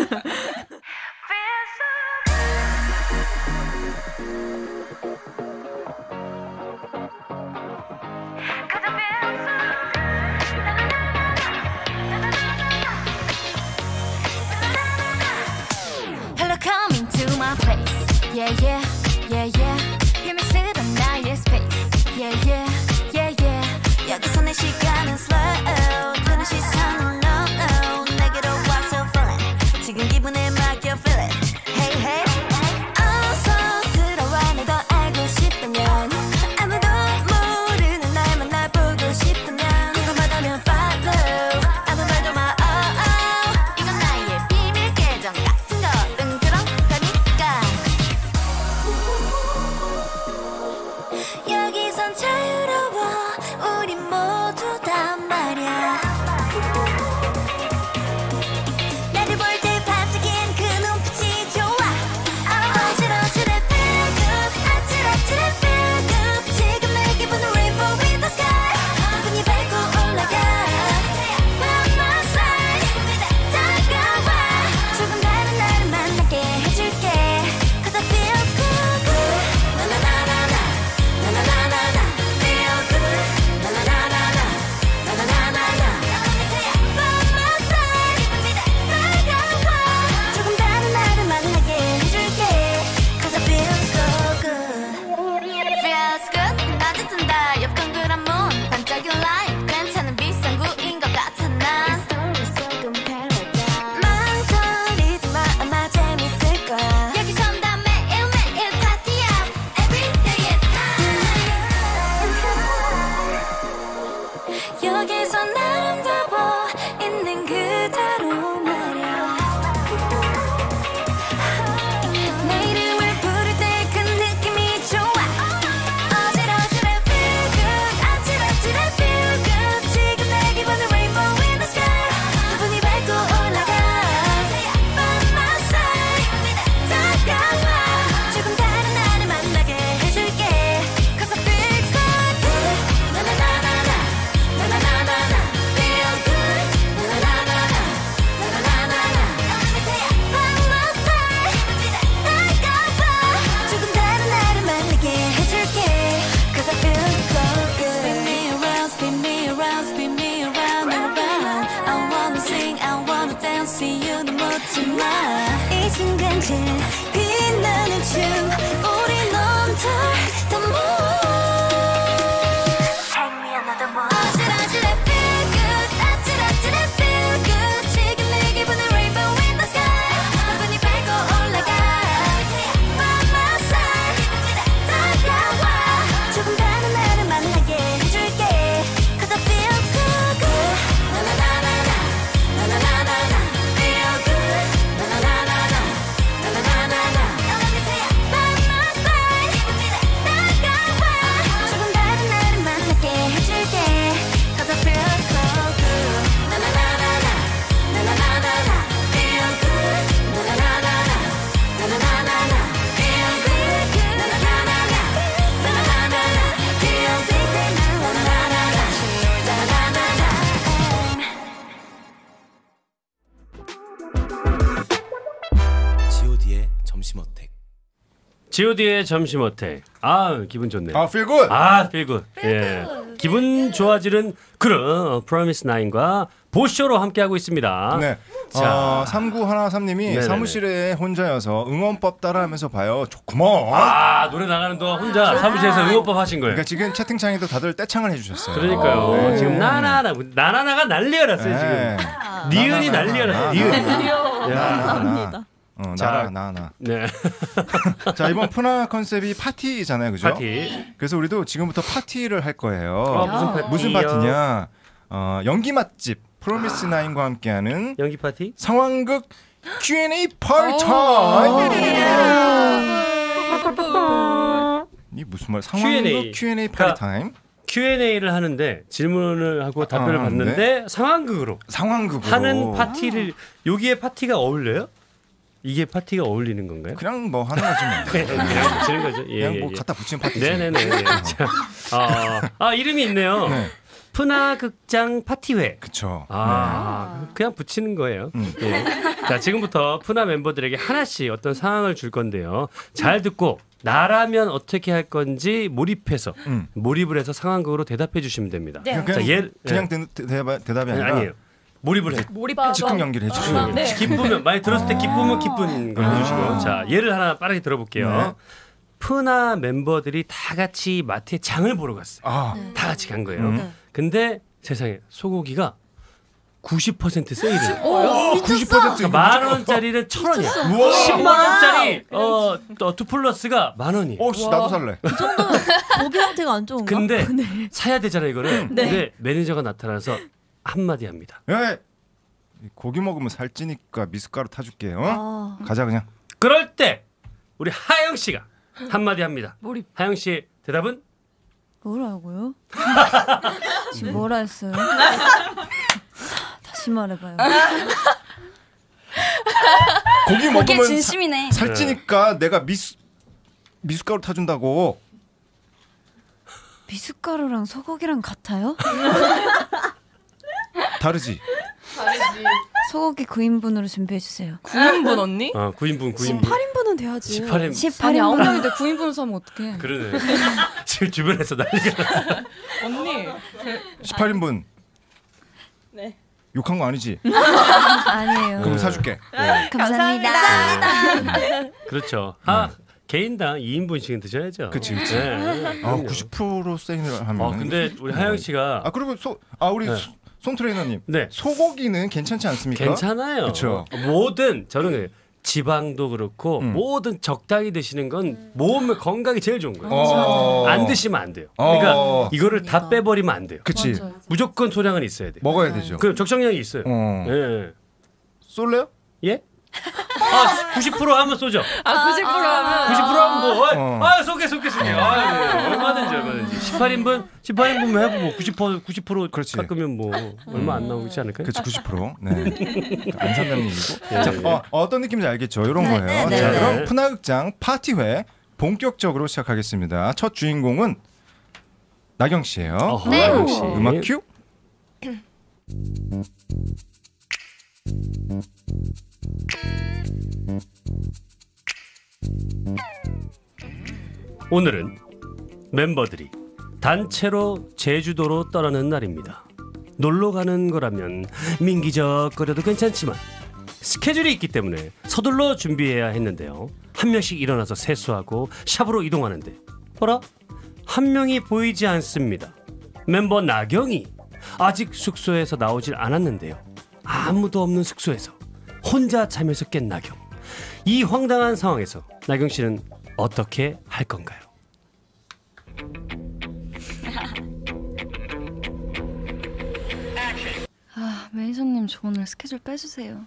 Hello, coming to my place. Yeah, yeah, yeah, yeah. 힘쓰던 나의 space. Yeah, yeah, yeah, yeah. 여기서 내 시간은 slow. 드는 시선은 no, no. 내게로 와서 feel it. 지금 기분에 맡겨 feel it. Hey, hey. 어서 들어와 날 더 알고 싶다면 아무도 모르는 날만 날 보고 싶다면 궁금하다면 follow. 아무 말도 마, oh, oh. 이건 나의 비밀 계정 같은 거든 그런 거니까. 여기선 자유로워 우리 모두 다 이유는 묻지 마이 순간 제일 빛나는 춤 우리 넌 The moon Take me another one 아찔아찔해 feel good 아찔아찔해 feel good 지금 내 기분은 rainbow in the sky 기분이 밟고 올라가 By my side 다가와 조금 다른 나를 만나게 해줄게 Cause I feel so good 나나나나나 나나나나나 feel good 나나나나나 나나나나나 By my side 다가와 조금 다른 나를 만나게 해줄게 Cause I feel so good 나나나나나 나나나나나 feel good 나나나나나 나나나나나 feel good 나나나나나 나나나나나 feel good 나나나나나 G.O.D의 점심 어택. G.O.D의 점심 어택. 아 기분 좋네요. 아 feel good. 아 feel good. 예. 기분 좋아지는 그런 프로미스 나인과 보쇼로 함께하고 있습니다. 네. 자. 3913님이 네네네. 사무실에 혼자여서 응원법 따라하면서 봐요. 좋구먼. 아 노래 나가는 동안 혼자 사무실에서 응원법 하신 거예요. 그러니까 지금 채팅창에도 다들 떼창을 해주셨어요. 그러니까요. 네. 지금 나나나가 난리가 났어요 네. 지금. 니은이 난리가 났어요. 니은. 감사합니다. 자, 나. 네. 자 이번 푸나 컨셉이 파티잖아요, 그죠? 파티. 그래서 우리도 지금부터 파티를 할 거예요. 무슨 파티요? 무슨 파티냐? 연기 맛집 프로미스 나인과 함께하는 연기 파티? 상황극 Q&A 파티 타임. 이 무슨 말? 상황극 Q&A 파티 타임. Q&A를 하는데 질문을 하고 답변을 받는데 상황극으로 하는 파티를 여기에 파티가 어울려요? 이게 파티가 어울리는 건가요? 그냥 뭐 하는 거지 뭐. 그냥 붙이는 거죠. 그냥 뭐 갖다 붙이는 파티지. 네네네. 이름이 있네요. 네. 푸나 극장 파티회. 그쵸. 그냥 붙이는 거예요. 예. 자, 지금부터 푸나 멤버들에게 하나씩 어떤 상황을 줄 건데요. 잘 듣고 나라면 어떻게 할 건지 몰입해서 몰입을 해서 상황극으로 대답해 주시면 됩니다. 네. 그냥 대답이 아니라 아니에요. 몰입을 해. 즉흥 연기를 해주시면 네. 기쁘면 많이 들었을 때 기쁘면 기쁜 걸 해주시고. 자, 예를 하나 빠르게 들어볼게요. 네. 푸나 멤버들이 다 같이 마트에 장을 보러 갔어요. 다 같이 간 거예요. 근데 세상에 소고기가 90% 세일이에요. 90%? 만 원짜리는 1,000원이야. 10만 원짜리 2 플러스가 만 원이에요. 나도 살래. 그 정도면 고기 상태가 안 좋은가? 근데 사야 되잖아 이거를. 근데 매니저가 나타나서 한마디 합니다. 야, 고기 먹으면 살찌니까 미숫가루 타줄게요. 가자 그냥. 그럴 때 우리 하영 씨가 한마디 합니다. 하영 씨 대답은? 뭐라고요? 지금 뭐라 했어요? 다시 말해봐요. 고기 먹으면 진심이네. 살찌니까 내가 미숫가루 타준다고. 미숫가루랑 소고기랑 같아요? 다르지. 소고기 9인분으로 준비해 주세요. 9인분 언니? 9인분. 8인분은 돼야지. 18인분. 아니 9명인데 9인분을 사면 어떡해. 그러네. 지금 주변에서 난리가 났어. 언니. 18인분. 네. 욕한 거 아니지? 아니에요. 그럼 사줄게. 네. 감사합니다. 그렇죠. 개인당 2인분씩은 드셔야죠. 그치. 네. 90% 세일을 하면. 근데 우리 하영 씨가 그리고 우리 손 트레이너님. 네. 소고기는 괜찮지 않습니까? 괜찮아요. 그렇죠. 저는 지방도 그렇고 모든 적당히 드시는 건 몸 건강이 제일 좋은 거예요. 안 드시면 안 돼요. 그러니까 이거를 다 빼버리면 안 돼요. 그치. 맞아요. 무조건 소량은 있어야 돼요. 먹어야 되죠. 그럼 적정량이 있어요. 예. 쏠래요? 예? 90% 하면 쏘죠. 90% 하면 90% 하면 뭐, 쏘게. 얼마든지. 18인분 해보고 90% 그렇지. 깎으면 뭐 얼마 안 나오지 않을까요? 그렇지 90%. 네. 안 산다는 얘기고. 예, 자, 예. 어떤 느낌인지 알겠죠? 이런 거예요. 자, 그럼 푸나극장 파티회 본격적으로 시작하겠습니다. 첫 주인공은 나경 씨예요. 네. 나경 씨. 음악 큐. 오늘은 멤버들이 단체로 제주도로 떠나는 날입니다. 놀러 가는 거라면 민기적거려도 괜찮지만 스케줄이 있기 때문에 서둘러 준비해야 했는데요. 한 명씩 일어나서 세수하고 샵으로 이동하는데 어라? 한 명이 보이지 않습니다. 멤버 나경이 아직 숙소에서 나오질 않았는데요. 아무도 없는 숙소에서 혼자 잠에서 깬 나경. 이 황당한 상황에서 나경 씨는 어떻게 할 건가요? 아, 매니저님 저 오늘 스케줄 빼주세요.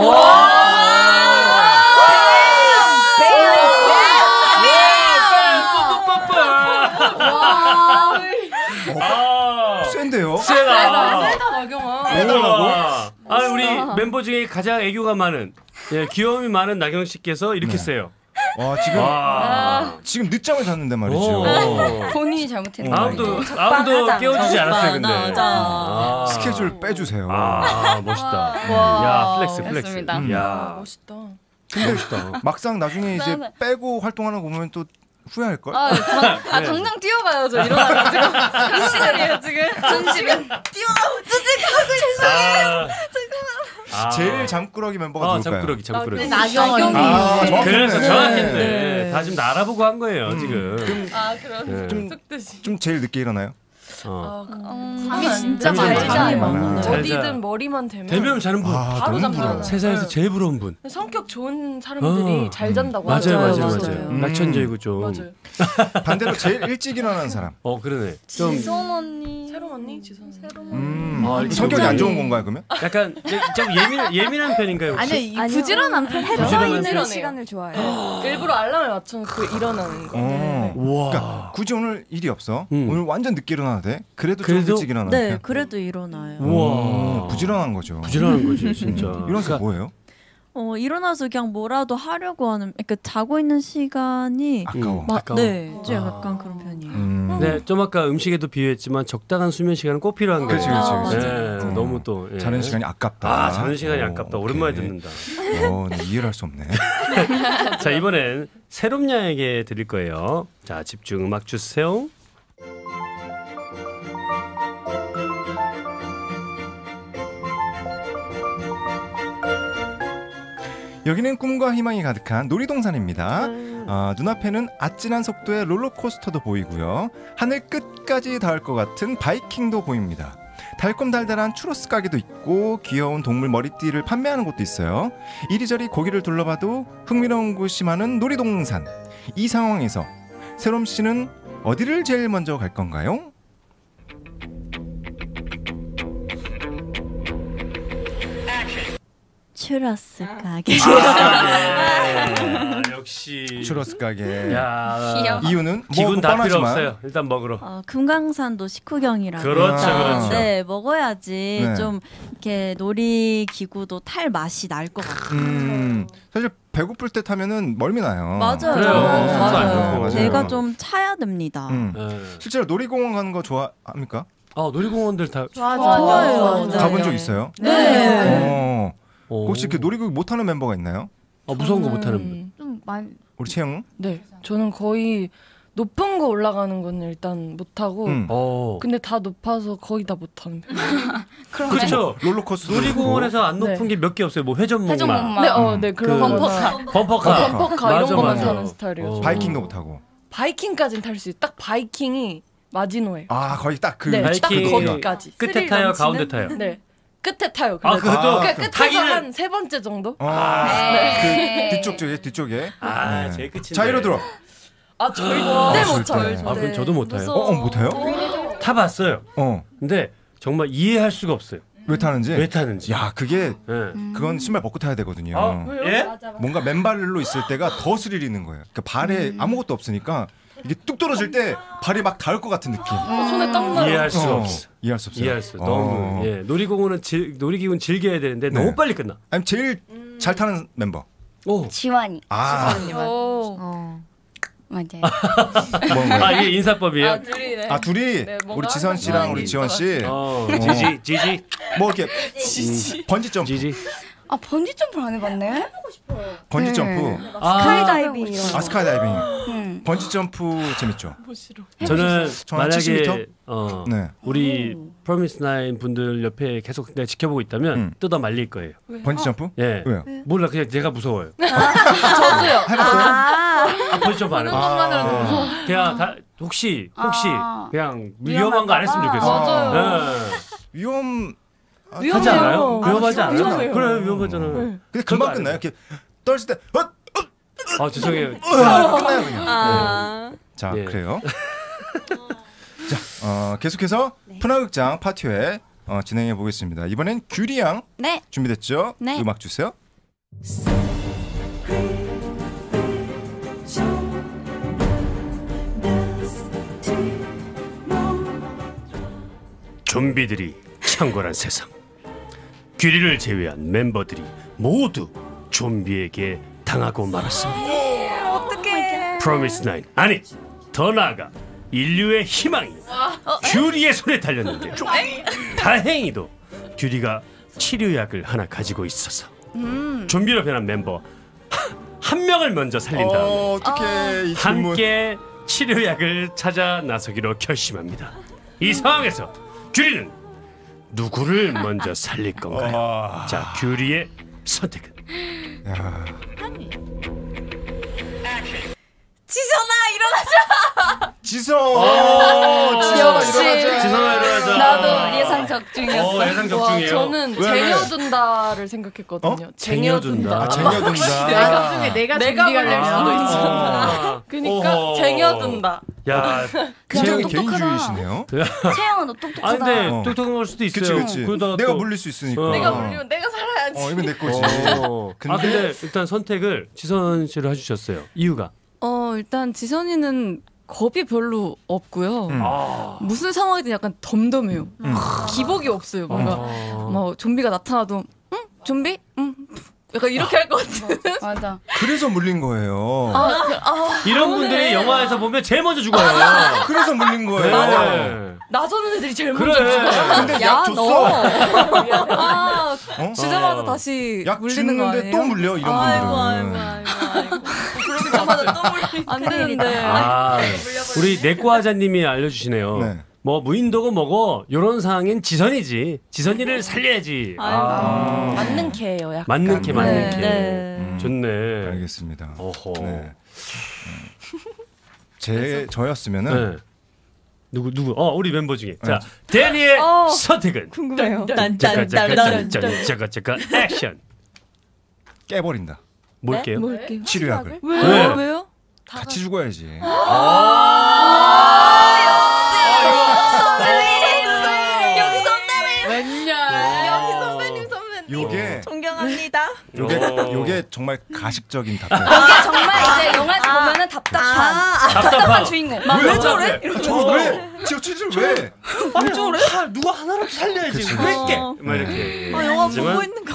센데요? 세다. 나경아. 해달라고? 아, 우리 멤버 중에 가장 애교가 많은, 귀여움이 많은 나경 씨께서 이렇게 세요. 와, 지금 늦잠을 잤는데 말이죠. 본인이 잘못했네. 아무도 깨워주지 않았어요, 근데. 스케줄 빼주세요. 멋있다. 야, 플렉스. 됐습니다. 야, 멋있다. 근데 막상 나중에 이제 빼고 활동하는 거 보면 또 후회할 걸. 당장 뛰어가요, 저 일어나가지고. 무슨 소리예요 지금? 지금 제일 잠꾸러기 멤버가 누굴까요? 잠꾸러기. 나경이. 그래서 정확했네. 다 지금 알아보고 한 거예요, 지금. 좀 제일 늦게 일어나요? 잠이 진짜 많이 많아. 어디든 머리만 대면 자는 분. 바로 잠들어요. 세상에서 제일 부러운 분. 성격 좋은 사람들이 잘 잔다고 맞아요. 하잖아요. 낙천적이고 좀. 맞아요. 반대로 제일 일찍 일어나는 사람. 그러네. 좀 지선 언니. 새롬 언니, 지선. 성격이 안 좋은 건가요, 그러면? 약간 좀 예민한 편인가요, 혹시? 아니, 부지런한 편. 해떠있는 시간을 좋아해요. 일부러 알람을 맞춰놓고 일어나는 거. 그러니까 굳이 오늘 일이 없어. 오늘 완전 늦게 일어나도 돼. 그래도 좀 일찍 일어나는 네, 편. 그래도 일어나요. 우와. 부지런한 거죠. 부지런한 거지, 진짜. 일어나서 뭐예요? 일어나서 그냥 뭐라도 하려고 하는, 그러니까 자고 있는 시간이 아까워. 네, 좀 약간 그런 편이에요. 네, 좀 아까 음식에도 비유했지만 적당한 수면 시간은 꼭 필요한 거예요. 그렇지. 네, 너무 또 자는 시간이 아깝다. 자는 시간이 아깝다. 오랜만에 듣는다. 네, 이해를 할 수 없네. 자, 이번엔 새롬 양에게 드릴 거예요. 자, 집중 음악 주세요. 여기는 꿈과 희망이 가득한 놀이동산입니다. 눈앞에는 아찔한 속도의 롤러코스터도 보이고요. 하늘 끝까지 닿을 것 같은 바이킹도 보입니다. 달콤달달한 추로스 가게도 있고 귀여운 동물 머리띠를 판매하는 곳도 있어요. 이리저리 고기를 둘러봐도 흥미로운 곳이 많은 놀이동산. 이 상황에서 새롬 씨는 어디를 제일 먼저 갈 건가요? 추러스 가게. 역시 추러스 가게. 야, 이유는 기분 다 필요 뻔하지만. 없어요. 일단 먹으러. 금강산도 식후경이라고. 그렇죠. 네, 먹어야지 네. 좀 이렇게 놀이기구도 탈 맛이 날 것 같아요. 사실 배고플 때 타면은 멀미 나요. 맞아요. 그래요. 속도 안 좋고. 배가 좀 차야 됩니다. 실제로 놀이공원 가는 거 좋아합니까? 놀이공원들 다 좋아요. 가본 적 있어요? 네. 혹시 그 놀이공원 못 타는 멤버가 있나요? 무서운 거 못 타는 분. 좀 많이. 우리 채영? 네, 저는 거의 높은 거 올라가는 건 일단 못 하고, 근데 다 높아서 거의 다 못 하는 편. 그렇죠. 롤러코스터 놀이공원에서 안 높은 게 몇 개 없어요. 뭐 회전목마. 네, 그런 거. 범퍼카 이런 거만 타는 스타일이에요. 바이킹도 못 하고. 바이킹까지는 탈 수 있어요. 딱 바이킹이 마지노예요. 거의 딱 그. 네, 딱 바이킹 거기까지. 끝에 타요, 가운데 타요. 네. 끝에 타요. 그것도 끝에서 한 세 번째 정도? 그 뒤쪽에. 제일 끝인데. 자, 이로 들어. 절대 못 타요. 그럼 저도 못 타요. 못 타요? 타봤어요. 근데 정말 이해할 수가 없어요. 왜 타는지. 야, 그건 신발 벗고 타야 되거든요. 예? 뭔가 맨발로 있을 때가 더 스릴 있는 거예요. 그러니까 발에 아무것도 없으니까 이게 뚝 떨어질 때 발이 막 닿을 것 같은 느낌. 손에 땀 나요. 이해할 수가 없어. 이해할 수 없어요. 너무. 놀이공원은 놀이기구는 즐겨야 되는데 너무 빨리 끝나. 아니 제일 잘 타는 멤버. 지환이. 맞아요. 이게 인사법이에요? 둘이. 네, 우리 지선 씨랑 우리 지원 씨. 지지. 뭐 이렇게 번지점프. 지지. 아 번지 점프를 안 해봤네. 번지 네. 점프. 스카이다이빙 이런 거. 스카이다이빙. 번지 점프 재밌죠. 저는 만약에 70m? 네. 우리 프로미스 나인 분들 옆에 계속 내가 지켜보고 있다면 뜯어 말릴 거예요. 번지 점프? 예. 왜요? 몰라 그냥 제가 무서워요. 저도요. 해봤어요? 번지 점프 안 해요. 그냥 다 혹시 그냥 위험한 거 안 했으면 좋겠어요. 맞아요. 하지 않아요? 위험하지 않아요? 위험해요. 그래 위험하잖아. 근데 금방 끝나요. 이렇게 떨었을 때 죄송해요. 끝나요 그냥. 자 그래요. 자 계속해서 푸나극장 파티회 진행해 보겠습니다. 이번엔 규리 양 준비됐죠? 네. 음악 주세요. 좀비들이 창궐한 세상. 규리를 제외한 멤버들이 모두 좀비에게 당하고 말았습니다. 어떡해. 프로미스 나인 아니 더 나아가 인류의 희망이 규리의 손에 달렸는데 다행히도 규리가 치료약을 하나 가지고 있어서 좀비로 변한 멤버 한 명을 먼저 살린 다음에 어떡해, 이 질문. 함께 치료약을 찾아 나서기로 결심합니다. 이 상황에서 규리는 누구를 먼저 살릴 건가요? 자, 규리의 선택은 지선아 일어나자. 지선아 일어나자. 나도 예상 적중이었어. 예상 적중이에요. 저는 쟁여둔다를 생각했거든요. 쟁여둔다. 내가 좀비가 될 수도 있잖아. 그러니까 쟁여둔다. 야, 굉장히 개인주의시네요. 채영아 너 똑똑하다. 아 근데 똑똑한 걸 수도 있어요. 그치. 그러다가 내가 또- 물릴 수 있으니까. 내가 물리면 내가 살아야지. 이건 내 거지. 근데 일단 선택을 지선 씨로 해주셨어요. 이유가 일단 지선이는 겁이 별로 없고요. 무슨 상황이든 약간 덤덤해요. 기복이 없어요. 뭔가 뭐 좀비가 나타나도 응? 좀비? 응. 약간 이렇게 할 것 같은. 맞아. 그래서 물린 거예요. 이런 분들이 영화에서 보면 제일 먼저 죽어요. 그래서 물린 거예요. 맞아. 나서는 애들이 제일 그래. 먼저 죽어. 근데 약 줬어. 주자마자 다시 약 물리는 거 주는데 아니에요? 또 물려 이런 분들은. 주자마자 또 물리. 안 되는데. 우리 내과자님이 알려주시네요. 네. 뭐 무인도고 뭐고 이런 상황엔 지선이지. 지선이를 살려야지. 맞는 개예요. 약간. 맞는 개 맞는 개. 네. 좋네. 알겠습니다. 어허. 네. 저였으면은 네. 누구 우리 멤버 중에 자 데니의 선택은 궁금해요. 잠깐 액션. 깨버린다. 뭘게요? 뭘게요? 치료약을. 왜요? 같이 죽어야지. 여기 선배님. 웬열. 여기 선배님. 요게 존경합니다. 요게 정말 가식적인 답변. 이게 정말 이제 영화에서 보면은 답답한 주인공. 왜 저래? 왜? 치료를 왜? 왜 저래? 누가 하나라도 살려야지. 그치. 왜 이렇게? 막 이렇게. 영화 하지만- 보고 있는 거.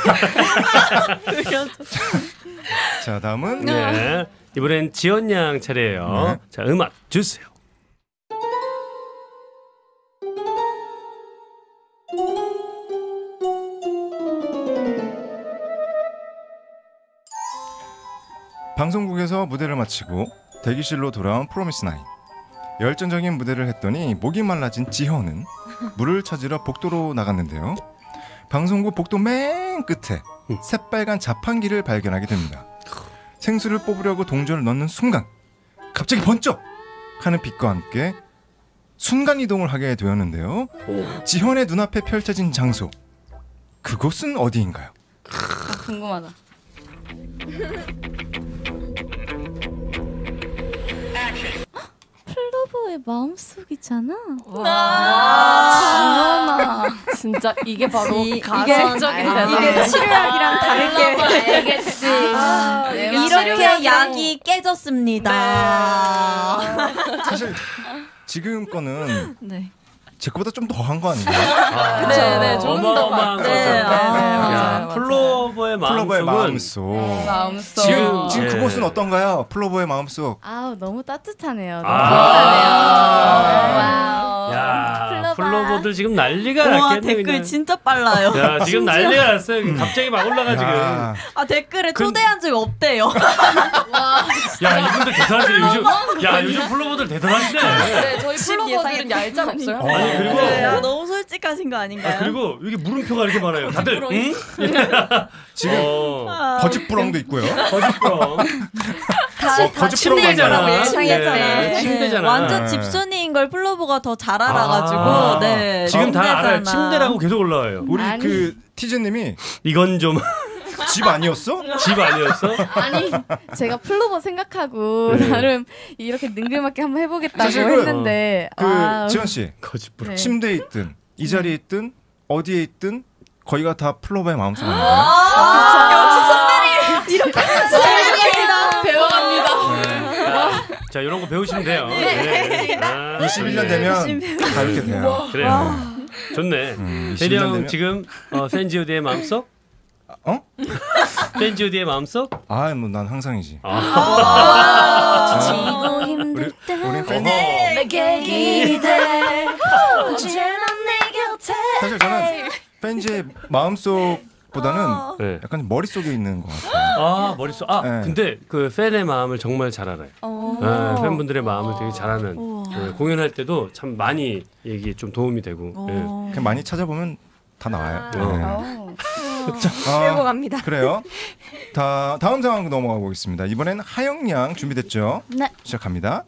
자 다음은 네. 이번엔 지연 양 차례예요. 네. 자 음악 주세요. 방송국에서 무대를 마치고 대기실로 돌아온 프로미스 나인. 열정적인 무대를 했더니 목이 말라진 지현은 물을 찾으러 복도로 나갔는데요. 방송국 복도 맨 끝에 새빨간 자판기를 발견하게 됩니다. 생수를 뽑으려고 동전을 넣는 순간 갑자기 번쩍 하는 빛과 함께 순간 이동을 하게 되었는데요. 지현의 눈앞에 펼쳐진 장소, 그곳은 어디인가요? 궁금하다. 플로버의 마음속이잖아. 지연아. 진짜 이게 바로 이게 치료약이랑 다를 게 알겠지. 이렇게 약이 깨졌습니다. 사실 지금 거는 네. 제 거보다 좀 더 한 거 아니에요? 네, 좀 더 어마어마한 거죠. 네, 야, 플로버의 플로버의 마음속은 마음속. 지금 지금 예. 그곳은 어떤가요? 플로버의 마음속. 아우 너무 따뜻하네요. 아. 야, 플로버들 지금 난리가 와 났겠네. 댓글 그냥. 진짜 빨라요. 야, 지금 난리가 났어요. 갑자기 막 올라가 지금. 아 댓글에 초대한 적 없대요. 야, 이분들 대단하시네. 요즘 플로버들 대단하시네. 네, 저희 플로버들은 얄짤 없어요. 아니, 그리고 네, 너무 솔직하신 거 아닌가요? 그리고 이게 물음표가 이렇게 많아요. 다들 응? 지금 거짓부렁도 있고요. 거짓부렁. 침대잖아. 침대잖아. 완전 집순이인 걸 플로버가 더 잘 알아가지고. 네. 지금 다 침대잖아. 알아요. 침대라고 계속 올라와요. 우리 그 티즈님이 이건 좀 집 아니었어? 집 아니었어? 아니 제가 플로버 생각하고 네. 나름 이렇게 능글맞게 한번 해보겠다고 사실 했는데 지원 씨 거짓부렁. 네. 침대에 있든 이 자리에 있든 어디에 있든 거기가 다 플로버의 마음속 아닌가요? 이렇게 배워갑니다. 자, 이런 거 배우시면 돼요. 네. 21년 되면 다 이렇게 돼요. 그래요. 좋네. 21년 대리 형 되면? 지금 팬지오디의 마음속? 어? 팬지오디의 마음속? 아, 뭐 난 항상이지. 지치고 힘들 때 우리 팬 내게 기대 언제나 내 곁에 사실 저는 팬지의 마음속보다는 네. 약간 머릿속에 있는 것 같아요. 머릿속. 네. 근데 그 팬의 마음을 정말 잘 알아요. 네, 팬분들의 마음을 되게 잘하는. 네, 공연할 때도 참 많이 얘기 좀 도움이 되고. 네. 그냥 많이 찾아보면 다 나와요. 배워갑니다. 그래요. 다음 상황 넘어가 보겠습니다. 이번엔 하영 양 준비됐죠? 네. 시작합니다.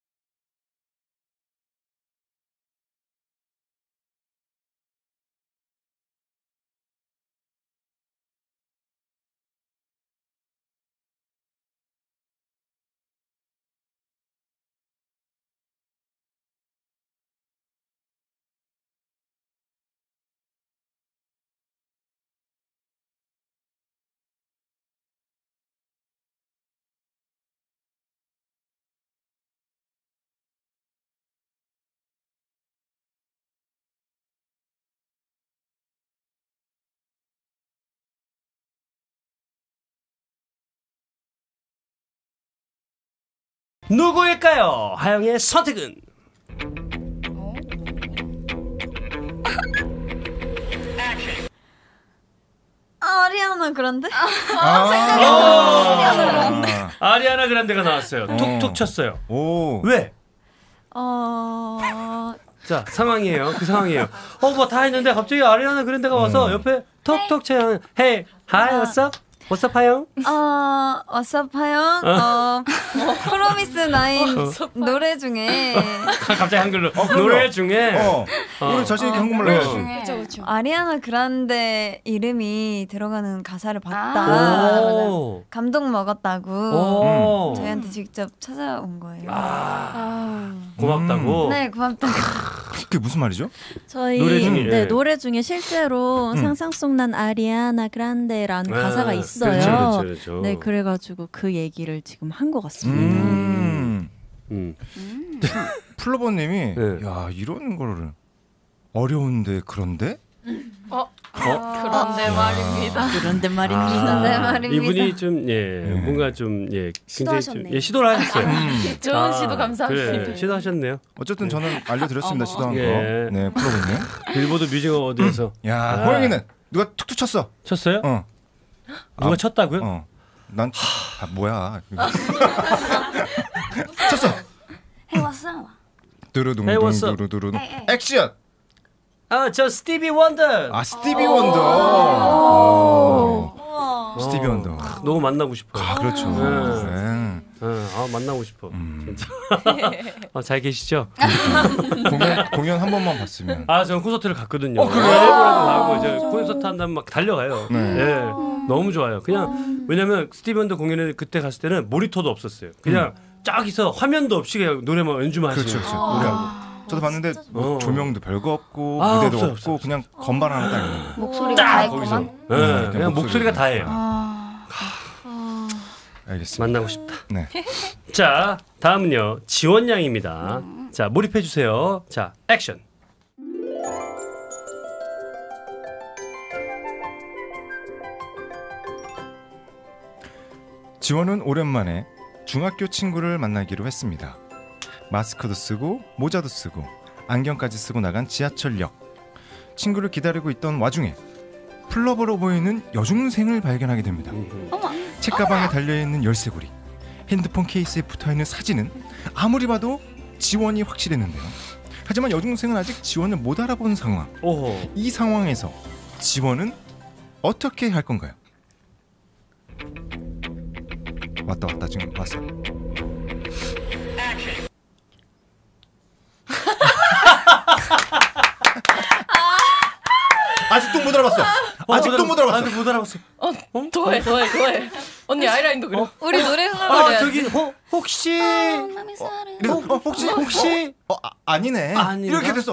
누구일까요? 하영의 선택은? 아리아나 그란데? 아리아나 그란데가 나왔어요. 툭툭 쳤어요. 오. 왜? 자, 상황이에요. 그 상황이에요. 뭐 다 했는데 갑자기 아리아나 그란데가 와서 옆에 톡톡 쳐요. Hey, hi, what's up? What's up, 하영? What's up, 하영? 프로미스 나인 노래 중에 갑자기 한글로 노래 중에 우리 자신 있게 한국말로 해야지. 그쵸. 아리아나 그란데 이름이 들어가는 가사를 봤다. 감동 먹었다고 저희한테 직접 찾아온 거예요. 고맙다고? 네, 고맙다고. 그게 무슨 말이죠? 저희 노래 중에, 노래 중에 실제로 상상 속 난 아리아나 그란데라는 가사가 있어요. 그렇죠. 네, 그래가지고 그 얘기를 지금 한 것 같습니다. 플로버님이 야 이런 거를 어려운데 그런데? 그런데 말입니다. 그런데 말입니다. 네, 말입니다. 이분이 좀 뭔가 좀 굉장히 좀 시도를 하셨어요. 좋은 시도 감사합니다. 그래, 시도하셨네요. 어쨌든 저는 알려드렸습니다. 시도한 거. 예. 네, 플로버님. 빌보드 뮤직 어워드에서. 야, 호영이는 누가 툭툭 쳤어? 쳤어요? 누가 쳤다고요? 난 뭐야? 쳤어. Hey, what's up? 두루둥둥두루두루. 액션. 저 스티비 원더. 스티비 원더. 스티비 원더. 너무 만나고 싶어요. 그렇죠. 만나고 싶어. 진짜. 잘 계시죠? 공연 한 번만 봤으면. 저는 콘서트를 갔거든요. 그래요? 일본에도 가고 이제 콘서트 한다면 막 달려가요. 너무 좋아요. 그냥 왜냐면 스티비 원더 공연에 그때 갔을 때는 모니터도 없었어요. 그냥 쫙이서 화면도 없이 그냥 노래만 연주만 하시는 그렇죠. 노래하고. 저도 봤는데 조명도 별거 없고 무대도 없고 그냥 건반 하나 딱 있는 거예요. 목소리가 다 거기서. 그냥 목소리가 다예요. 알겠습니다. 만나고 싶다. 네. 자, 다음은요. 지원 양입니다. 자, 몰입해 주세요. 자, 액션. 지원은 오랜만에 중학교 친구를 만나기로 했습니다. 마스크도 쓰고 모자도 쓰고 안경까지 쓰고 나간 지하철역. 친구를 기다리고 있던 와중에 플러버로 보이는 여중생을 발견하게 됩니다. 책가방에 달려있는 열쇠고리, 핸드폰 케이스에 붙어있는 사진은 아무리 봐도 지원이 확실했는데요. 하지만 여중생은 아직 지원을 못 알아본 상황. 이 상황에서 지원은 어떻게 할 건가요? 왔다 지금 왔어. 아직도 못 알아봤어. 아직도 못 알아봤어. 못 알아봤어. 더해. 언니 아이라인도 그려. 우리 노래 하나 그래. 저기 혹시 아니네. 아닌가? 이렇게 됐어.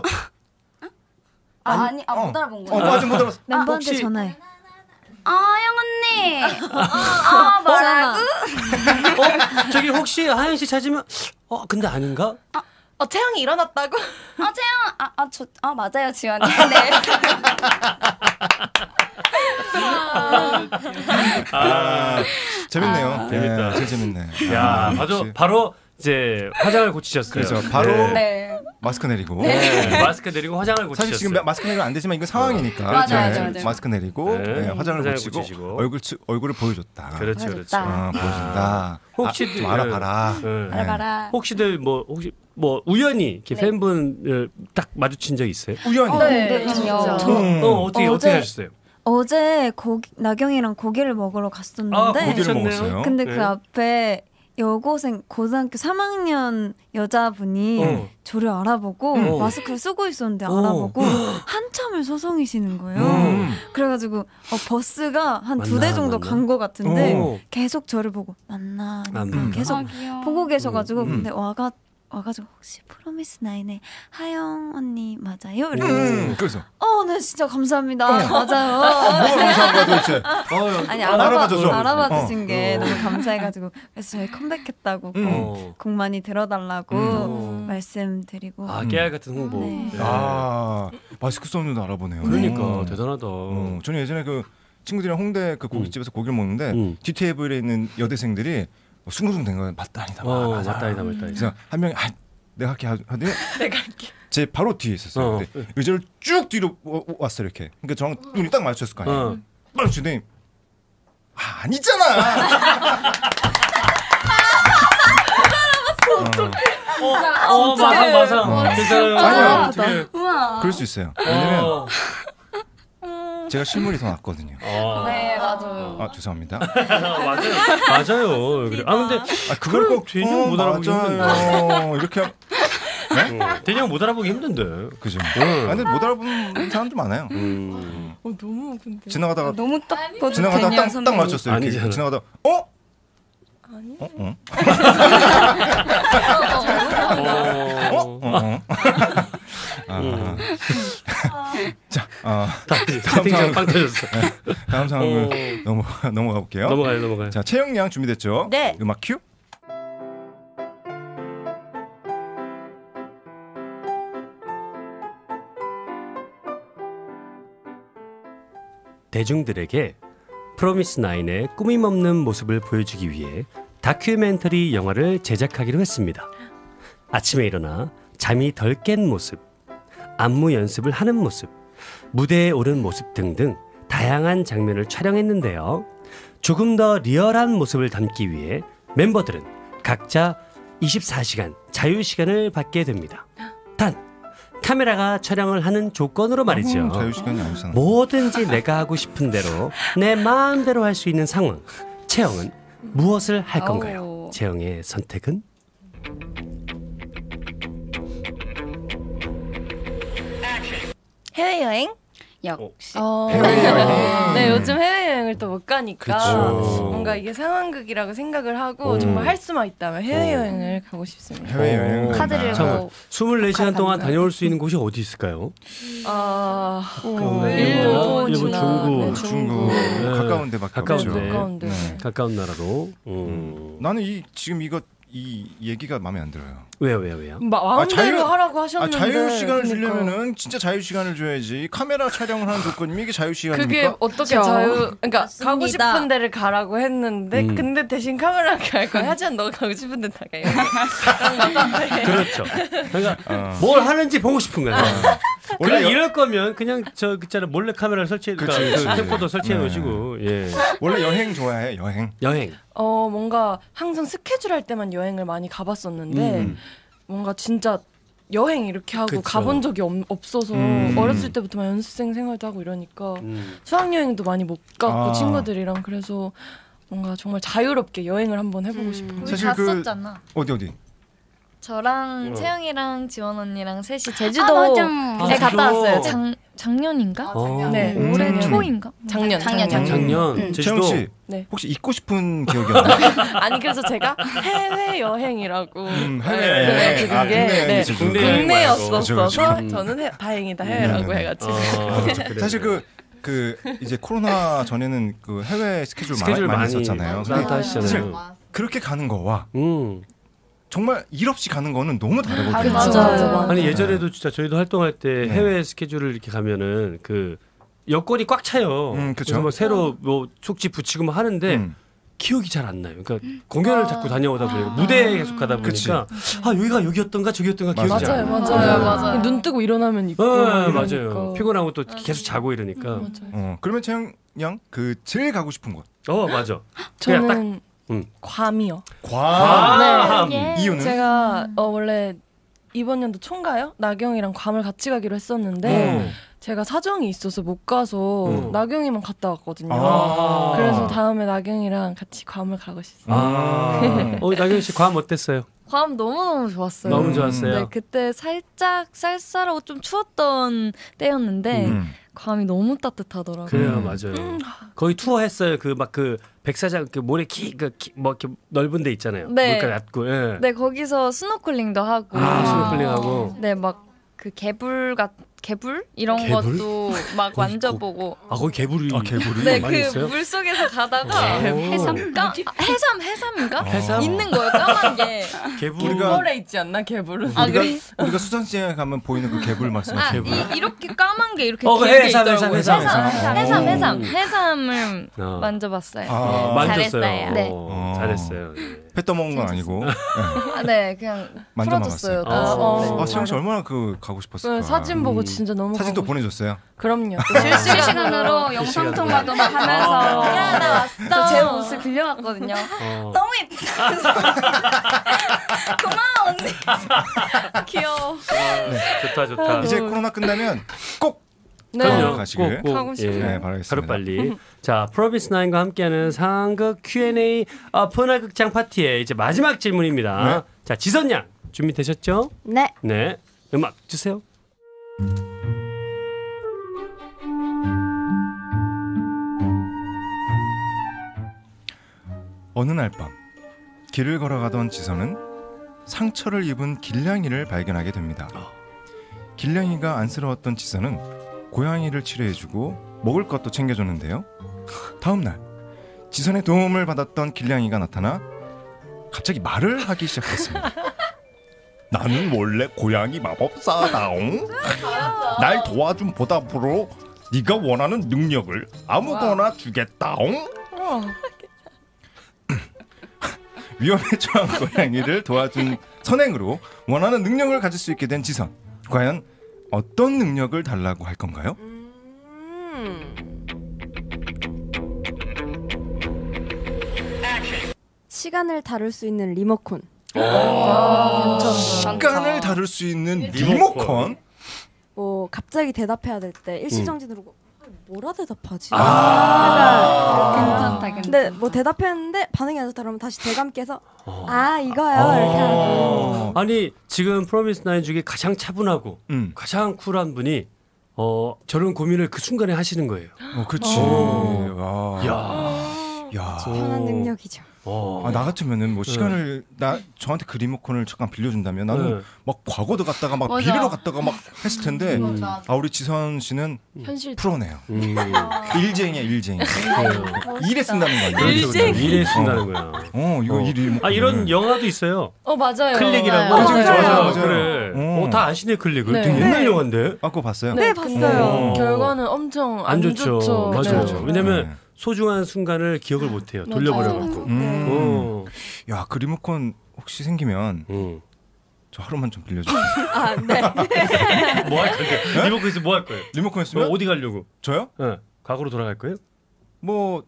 못 알아본 거야. 아직 못 알아봤어. 멤버한테 전화해. 형 언니. 뭐라고? 저기 혹시 하연 씨 찾으면 근데 아닌가? 태영이 일어났다고? 태영 맞아요 지원이. 네. 재밌네요. 재밌다. 제일 재밌네. 야, 바로 이제 화장을 고치셨어요. 그렇죠. 바로 네. 마스크 내리고. 네. 마스크 내리고 화장을 고치셨어요. 사실 지금 마스크 내리면 안 되지만 이건 상황이니까. 맞아요. 마스크 내리고 화장을 고치시고. 고치고 얼굴을 보여줬다. 그렇죠. 보여준다. 혹시 좀 알아봐라. 알아봐라. 혹시들 뭐 우연히 이렇게 팬분을 딱 마주친 적 있어요? 우연히. 네. 어떻게 하셨어요? 어제 나경이랑 고기를 먹으러 갔었는데 고기를 먹었어요? 근데 그 앞에 여고생 고등학교 3학년 여자분이 저를 알아보고 마스크를 쓰고 있었는데 알아보고 한참을 서성이시는 거예요. 그래가지고 버스가 한 2대 정도 간 것 같은데 계속 저를 보고 만나 계속 보고 계셔가지고 근데 와가지고 혹시 프로미스 나인의 하영 언니 맞아요? 이러면서 그래서 네 진짜 감사합니다. 맞아요. 뭐가 감사한 거야 도대체? 아니 알아봐줘서. 알아봐 주신 게 너무 감사해가지고 그래서 저희 컴백했다고 곡 많이 들어달라고 말씀드리고 깨알 같은 홍보. 네. 마스크 써는 도 알아보네요. 그러니까 대단하다. 저는 예전에 그 친구들이랑 홍대 그 고깃집에서 고기를 먹는데 뒤 테이블에 있는 여대생들이 숭숭 된 거예요. 맞다 아니다. 맞다 아니다. 그래서 한 명이 내가 할게 하더니 내가 할게. 제 바로 뒤에 있었어요. 근데 의자를 쭉 뒤로 왔어요 이렇게. 그러니까 저랑 눈이 딱 마주쳤을 거 아니에요. 마주치더니 아니잖아. 맞아. 그럴 수 있어요. 왜냐면 제가 실물이 더 낫거든요. 네 맞아요. 죄송합니다. 맞아요. 그래. 근데 그걸 꼭 대니 형 못 알아보기 힘든데. 이렇게 대니 형 못 알아보기 힘든데. 그죠. 근데 못 알아보는 사람도 많아요. 너무 근데 지나가다가 너무 딱 지나가다가 딱 맞췄어요. 아니잖아. 지나가다가 아니? 자, 빵 터졌어. 다음 상황을 넘어가 볼게요. 넘어가요. 자, 채영 양 준비됐죠? 네. 음악 큐. 대중들에게 프로미스 나인의 꾸밈 없는 모습을 보여주기 위해 다큐멘터리 영화를 제작하기로 했습니다. 아침에 일어나 잠이 덜 깬 모습, 안무 연습을 하는 모습, 무대에 오른 모습 등등 다양한 장면을 촬영했는데요. 조금 더 리얼한 모습을 담기 위해 멤버들은 각자 24시간 자유시간을 받게 됩니다. 단 카메라가 촬영을 하는 조건으로 말이죠. 자유시간이 아니잖아. 뭐든지 내가 하고 싶은 대로 내 마음대로 할 수 있는 상황. 채영은 무엇을 할 건가요? 채영의 선택은? 해외여행? 역시. 해외여행. 네, 요즘 해외여행을 또 못 가니까 그쵸. 뭔가 이게 상황극이라고 생각을 하고 정말 할 수만 있다면 해외여행을 가고 싶습니다. 해외여행 카드를 뭐 24시간 동안 다녀올 수 있는 곳이 어디 있을까요? 일본, 중국. 가까운 데밖에 없죠. 가까운 나라로. 나는 지금 이 얘기가 마음에 안 들어요. 왜요? 마음대로 하라고 하셨는데. 자유 시간을 주려면은 진짜 자유 시간을 줘야지. 카메라 촬영을 하는 조건이면 이게 자유 시간입니까? 그게 어떻게 그러니까 맞습니다. 가고 싶은 데를 가라고 했는데 근데 대신 카메라 갈 거야. 하지만 너가 가고 싶은 데 다 가요. 그렇죠. 그러니까 뭘 하는지 보고 싶은 거야. 원래 이럴 거면 그냥 저 있잖아 몰래 카메라를 설치해, 그러니까 그 캠코더 설치해 놓으시고. 예. 원래 여행 좋아해. 여행. 뭔가 항상 스케줄 할 때만 여행을 많이 가봤었는데 뭔가 진짜 여행 이렇게 하고 가본 적이 없어서 어렸을 때부터 막 연습생 생활도 하고 이러니까 수학여행도 많이 못 가고 친구들이랑 그래서 뭔가 정말 자유롭게 여행을 한번 해보고 싶어요. 사실 갔었잖아. 어디? 저랑 채영이랑 지원 언니랑 셋이 제주도에 갔다 왔어요. 작년인가? 네. 올해 초인가? 작년. 채영 씨, 네. 혹시 잊고 싶은 기억이 없나요? 아니 그래서 제가 해외 여행이라고 해외 국내였었어서 저는 다행이다 해외라고 해가지고 사실 그 이제 코로나 전에는 그 해외 스케줄 많이 있었잖아요. 사실 그렇게 가는 거와 정말 일 없이 가는 거는 너무 다르거든요. 맞아요. 아니 예전에도 진짜 저희도 활동할 때 해외 스케줄을 이렇게 가면은 그 여권이 꽉 차요. 그래서 뭐 새로 뭐 속지 붙이고 뭐 하는데 기억이 잘 안 나요. 그러니까 공연을 자꾸 다녀오다 보니까 무대에 계속 가다 보니까 여기가 여기였던가 저기였던가 기억이 잘 안 나요. 맞아요. 눈 뜨고 일어나면 있고 맞아요. 피곤하고 또 계속 자고 이러니까. 그러면 채영 양 그 제일 가고 싶은 곳. 맞아. 저는 괌이요. 괌. 네. 이유는? 제가 원래 이번 연도 총가요? 나경이랑 괌을 같이 가기로 했었는데 제가 사정이 있어서 못 가서 나경이만 갔다 왔거든요. 그래서 다음에 나경이랑 같이 괌을 가고 싶어요. 나경 씨 괌 어땠어요? 괌 너무너무 좋았어요. 너무 좋았어요. 네, 그때 살짝 쌀쌀하고 좀 추웠던 때였는데 괌이 너무 따뜻하더라고요. 그래요, 맞아요. 거의 투어 했어요. 그 막 그 백사장 그 모래 뭐 이렇게 넓은 데 있잖아요. 네. 물가 얕고. 예. 네, 거기서 스노클링도 하고. 스노클링하고. 네, 막 그 개불 이런 것도 막 만져보고. 거기 개불이 네, 많이 그 있어요? 물 속에서 가다가 해삼인가? 해삼. 있는 거예요, 까만 게. 개불에 있지 않나 개불은? 우리가 수산시장에 가면 보이는 그 개불 말씀하시는 거예요? 이렇게 까만 게 이렇게 길게 있더라고요. 해삼. 해삼을 만져봤어요. 만졌어요. 잘했어요. 네. 잘했어요. 회 떠먹은 건 아니고. 네, 그냥 풀어줬어요. 채영 씨 얼마나 가고 싶었어요? 사진 보고 진짜 너무 사진도 보내줬어요. 그럼요. 실시간으로 영상 통화도 막 하면서 야, 나 왔어. 제 옷을 빌려왔거든요. 너무 예쁘다. 고마워 언니. 귀여워. 좋다. 이제 코로나 끝나면 꼭 가시길 하고 싶어요. 네, 바라겠습니다. 하루빨리. 자, 프로미스9과 함께하는 상극 Q&A 문화극장 파티의 이제 마지막 질문입니다. 자, 지선 양 준비되셨죠? 네. 네. 음악 주세요. 어느 날 밤 길을 걸어가던 지선은 상처를 입은 길냥이를 발견하게 됩니다. 길냥이가 안쓰러웠던 지선은 고양이를 치료해주고 먹을 것도 챙겨줬는데요. 다음 날 지선의 도움을 받았던 길냥이가 나타나 갑자기 말을 하기 시작했습니다. 나는 원래 고양이 마법사다옹. 날 도와준 보답으로 네가 원하는 능력을 아무거나 주겠다옹. 위험에 처한 고양이를 도와준 선행으로 원하는 능력을 가질 수 있게 된 지선. 과연 어떤 능력을 달라고 할 건가요? 시간을 다룰 수 있는 리모컨. 시간을 다룰 수 있는 리모컨? 뭐 갑자기 대답해야 될 때 일시정지로 뭐라 대답하지? 괜찮다. 근데 뭐 대답했는데 반응이 안 좋다 그러면 다시 대감께서 이거요 이렇게 하고. 아니 지금 프로미스9 중에 가장 차분하고 가장 쿨한 분이 저런 고민을 그 순간에 하시는 거예요. 그렇지. 야. 야. 편한 능력이죠. 나 같으면은 뭐 시간을 저한테 그 리모컨을 잠깐 빌려준다면 나는 막 과거도 갔다가 막 미래로 갔다가 막 했을 텐데 우리 지선 씨는 프로네요. 일쟁이야 일쟁이. 일에 쓴다는 거야. 일에 쓴다는 거야. 이거 일이. 이런 영화도 있어요. 맞아요. 클릭이라고. 맞아요. 그래. 다 아시네 클릭을. 네. 되게 옛날 영화인데. 그거 봤어요? 네, 봤어요. 결과는 엄청 안 좋죠. 맞아요. 왜냐면 소중한 순간을 기억을 못해요. 돌려버려갖고. 야, 그 리모컨 혹시 생기면 저 하루만 좀 빌려주세요. 네. 뭐 할 건데? 네? 리모컨 있으면 뭐 할 거예요? 리모컨 있으면 어디 가려고? 저요? 네. 과거로 돌아갈 거예요? 뭐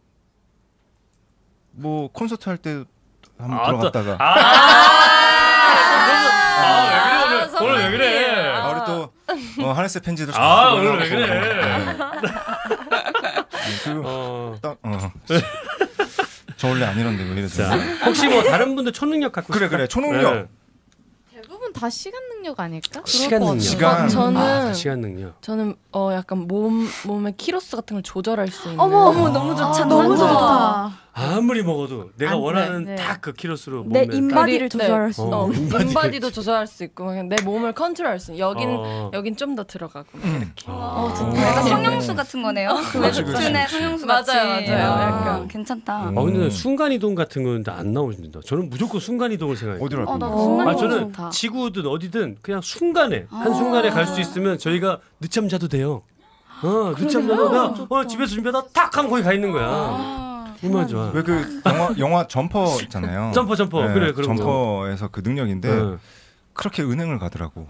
콘서트 할 때 한번 들어갔다가. 오늘 왜 그래? 우리 또 하네스 팬지도. 오늘 왜 그래? 저 원래 안 이런데 왜 이러죠? 혹시 뭐 다른 분들 초능력 갖고 그래 초능력. 네. 대부분 다 시간 능력 아닐까? 시간 능력. 시간 능력. 저는 약간 몸의 키로수 같은 걸 조절할 수 있는. 어머 너무 좋다. 너무 좋다. 아무리 먹어도 내가 원하는 딱 그 키로수로 내 인바디를 조절할 수 있는. 인바디도 조절할 수 있고 그냥 내 몸을 컨트롤할 수 있는. 여긴 좀 더 들어가고 이렇게. 약간 성형수 같은 거네요. 웹툰의 성형수 같이. 맞아요. 약간 괜찮다. 근데 순간 이동 같은 건 안 나오신다. 저는 무조건 순간 이동을 생각해요. 어디로 갈 건데? 저는 지구든 어디든 그냥 순간에 한 순간에 갈 수 있으면 저희가 늦잠 자도 돼요. 늦잠 자다가 집에서 준비하다 탁 하면 거기 가 있는 거야. 얼마나 좋아. 왜 그 영화 점퍼 있잖아요. 점퍼. 네, 그래 그런 점퍼에서 그 능력인데 그렇게 은행을 가더라고.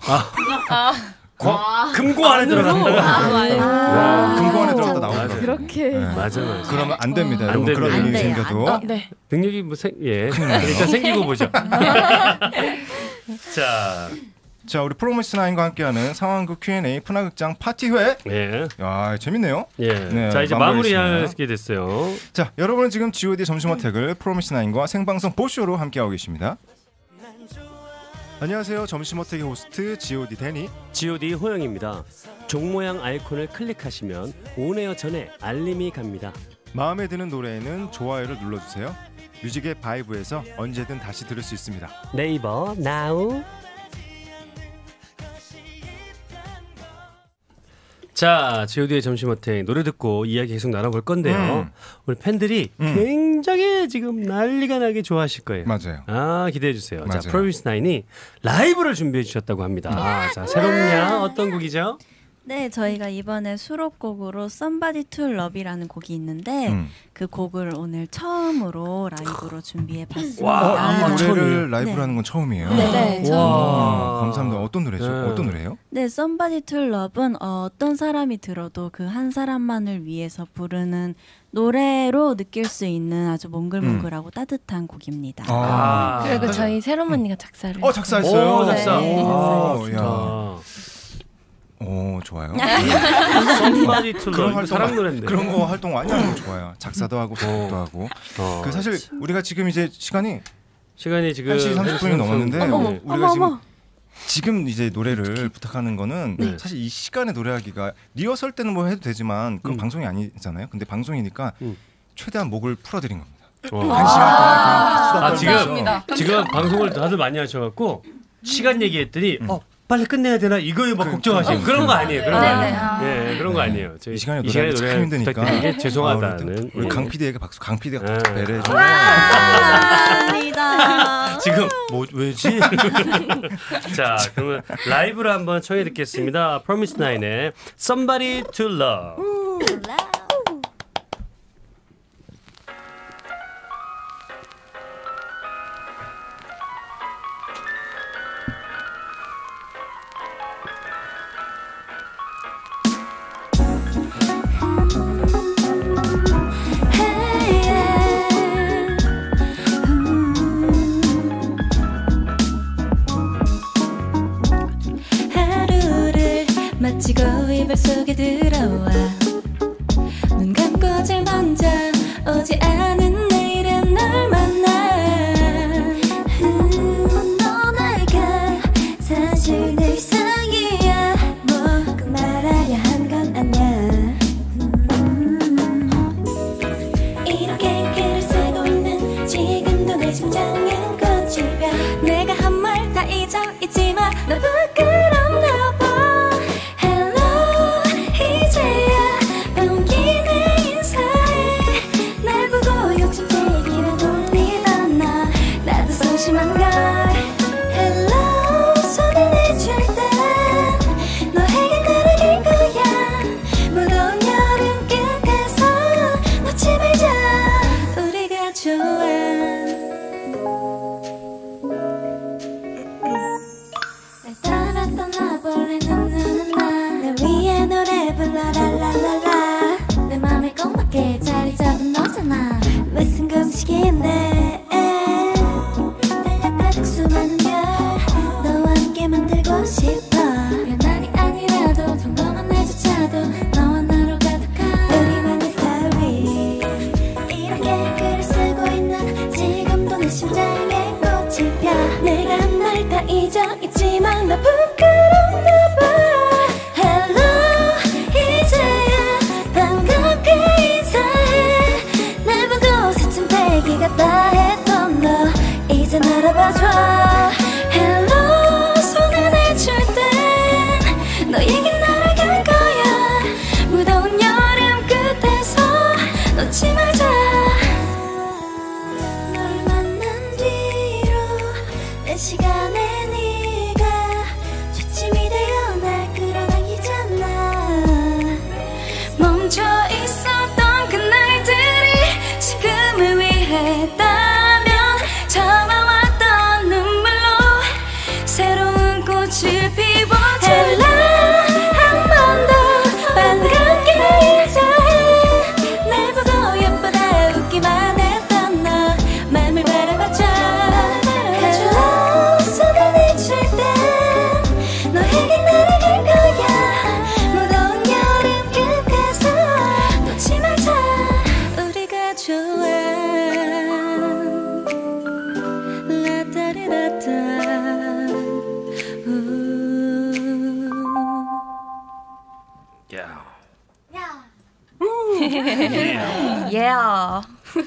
금고 안에 들어간다. 금고 안에 들어갔다 나오더라고. 그렇게. 맞아. 그러면 안 됩니다. 여러분 그런 능력이 생겨도. 능력이 일단 생기고 보죠. 자, 우리 프로미스9과 함께하는 상황극 Q&A 푸나극장 파티회. 야, 재밌네요. 네, 자, 이제 마무리하게 됐어요. 자, 여러분은 지금 G.O.D 점심어택을 프로미스9과 생방송 보쇼로 함께하고 계십니다. 안녕하세요. 점심어택의 호스트 G.O.D 데니, G.O.D 호영입니다. 종 모양 아이콘을 클릭하시면 온에어 전에 알림이 갑니다. 마음에 드는 노래에는 좋아요를 눌러주세요. 뮤직의 바이브에서 언제든 다시 들을 수 있습니다. 네이버 나우. 자, G.O.D의 점심어택 노래 듣고 이야기 계속 나눠볼 건데요. 우리 팬들이 굉장히 지금 난리가 나게 좋아하실 거예요. 맞아요. 기대해 주세요. 자, 프로미스9이 라이브를 준비해 주셨다고 합니다. 자, 새롭냐? 어떤 곡이죠? 네, 저희가 이번에 수록곡으로 Somebody to Love이라는 곡이 있는데 그 곡을 오늘 처음으로 라이브로 준비해봤습니다. 이 노래를 라이브로 하는 건 처음이에요? 네, 처음이에요. 감사합니다. 어떤 노래죠? 어떤 노래예요? 네, Somebody to Love은 어떤 사람이 들어도 그 한 사람만을 위해서 부르는 노래로 느낄 수 있는 아주 몽글몽글하고 따뜻한 곡입니다. 그리고 저희 새롬 언니가 작사를 작사했어요? 작사. 좋아요. Somebody to Love 사랑 노래인데 그런 거 활동 많이 하는 거 좋아요. 작사도 하고 작곡도 하고. 그 사실 우리가 지금 이제 시간이 지금 1시 30분이 넘었는데 우리가 지금 이제 노래를 부탁하는 거는 사실 이 시간에 노래하기가 리허설 때는 뭐 해도 되지만 그건 방송이 아니잖아요. 근데 방송이니까 최대한 목을 풀어드린 겁니다. 한 시간 동안 지금 방송을 다들 많이 하셔갖고 시간 얘기했더니 빨리 끝내야 되나 이거에 막 걱정하시고 그런 거 아니에요. 그런 거 아니에요. 그런 거 아니에요. 이 시간에 노래 참 힘드니까 죄송하다는 우리 강 PD에게 박수. 강 PD가 배려해 줘. 감사합니다. 지금 왜지? 자, 그러면 라이브로 한번 청해 듣겠습니다. 프로미스9의 Somebody to Love. 마치고 이별 속에 들어와 눈 감고 제일 먼저 오지 않은 내일은 널 만나 너 내가 사실 내 이상이야 뭐 꼭 말하려 한 건 아냐 이렇게 길을 내 심장엔 꽃이 펴 내가 한 말 다 잊어 있지만 너 부끄럽나 봐 Hello 이제야 변기 내 인사에 날 보고 욕심 내기를 돌리던 너 나도 소심한걸 Hello 손을 내줄 땐 너에게 따르길 거야 무더운 여름 끝에서 놓지 말자 우리가 좋아 날 따라 떠나볼래 눈누는 나날 위해 노래 불러 랄랄랄라 내 맘을 꼭 맞게 자리 잡은 너잖아 왜 숨금식인데 달려 가득 수많은 별 너와 함께 만들고 싶어 별날이 아니라도 평범한 날조차도 너와 나로 가득한 우리만의 스토리 이렇게 글을 쓰고 있는 지금도 내 심장에 꽃이 펴 내가 한 말 다 잊어 있지만 나 부끄럽나 봐 Hello 이제야 반갑게 인사해 날 보고 스친 배기 같다 했던 너 이제 날 알아봐줘 Hello 손을 내줄 땐 너에게 날아갈 거야 무더운 여름 끝에서 놓지 말자 너를 만난 뒤로 내 시간에 네가 초침이 되어 날 끌어당기잖아 멈춰 있었던 그날들이 지금을 위했다면 참아왔던 눈물로 새로운 꽃을 피워줘 한 번 더 반갑게 인사해 날 보고 예쁘다 웃기만 했던 너 맘을 바라봐줘 Hello 손을 내줄 땐 너에게 날아갈 거야 무더운 여름 끝에서 놓지 말자 우리가 좋아 라따리라따 야. Yeah.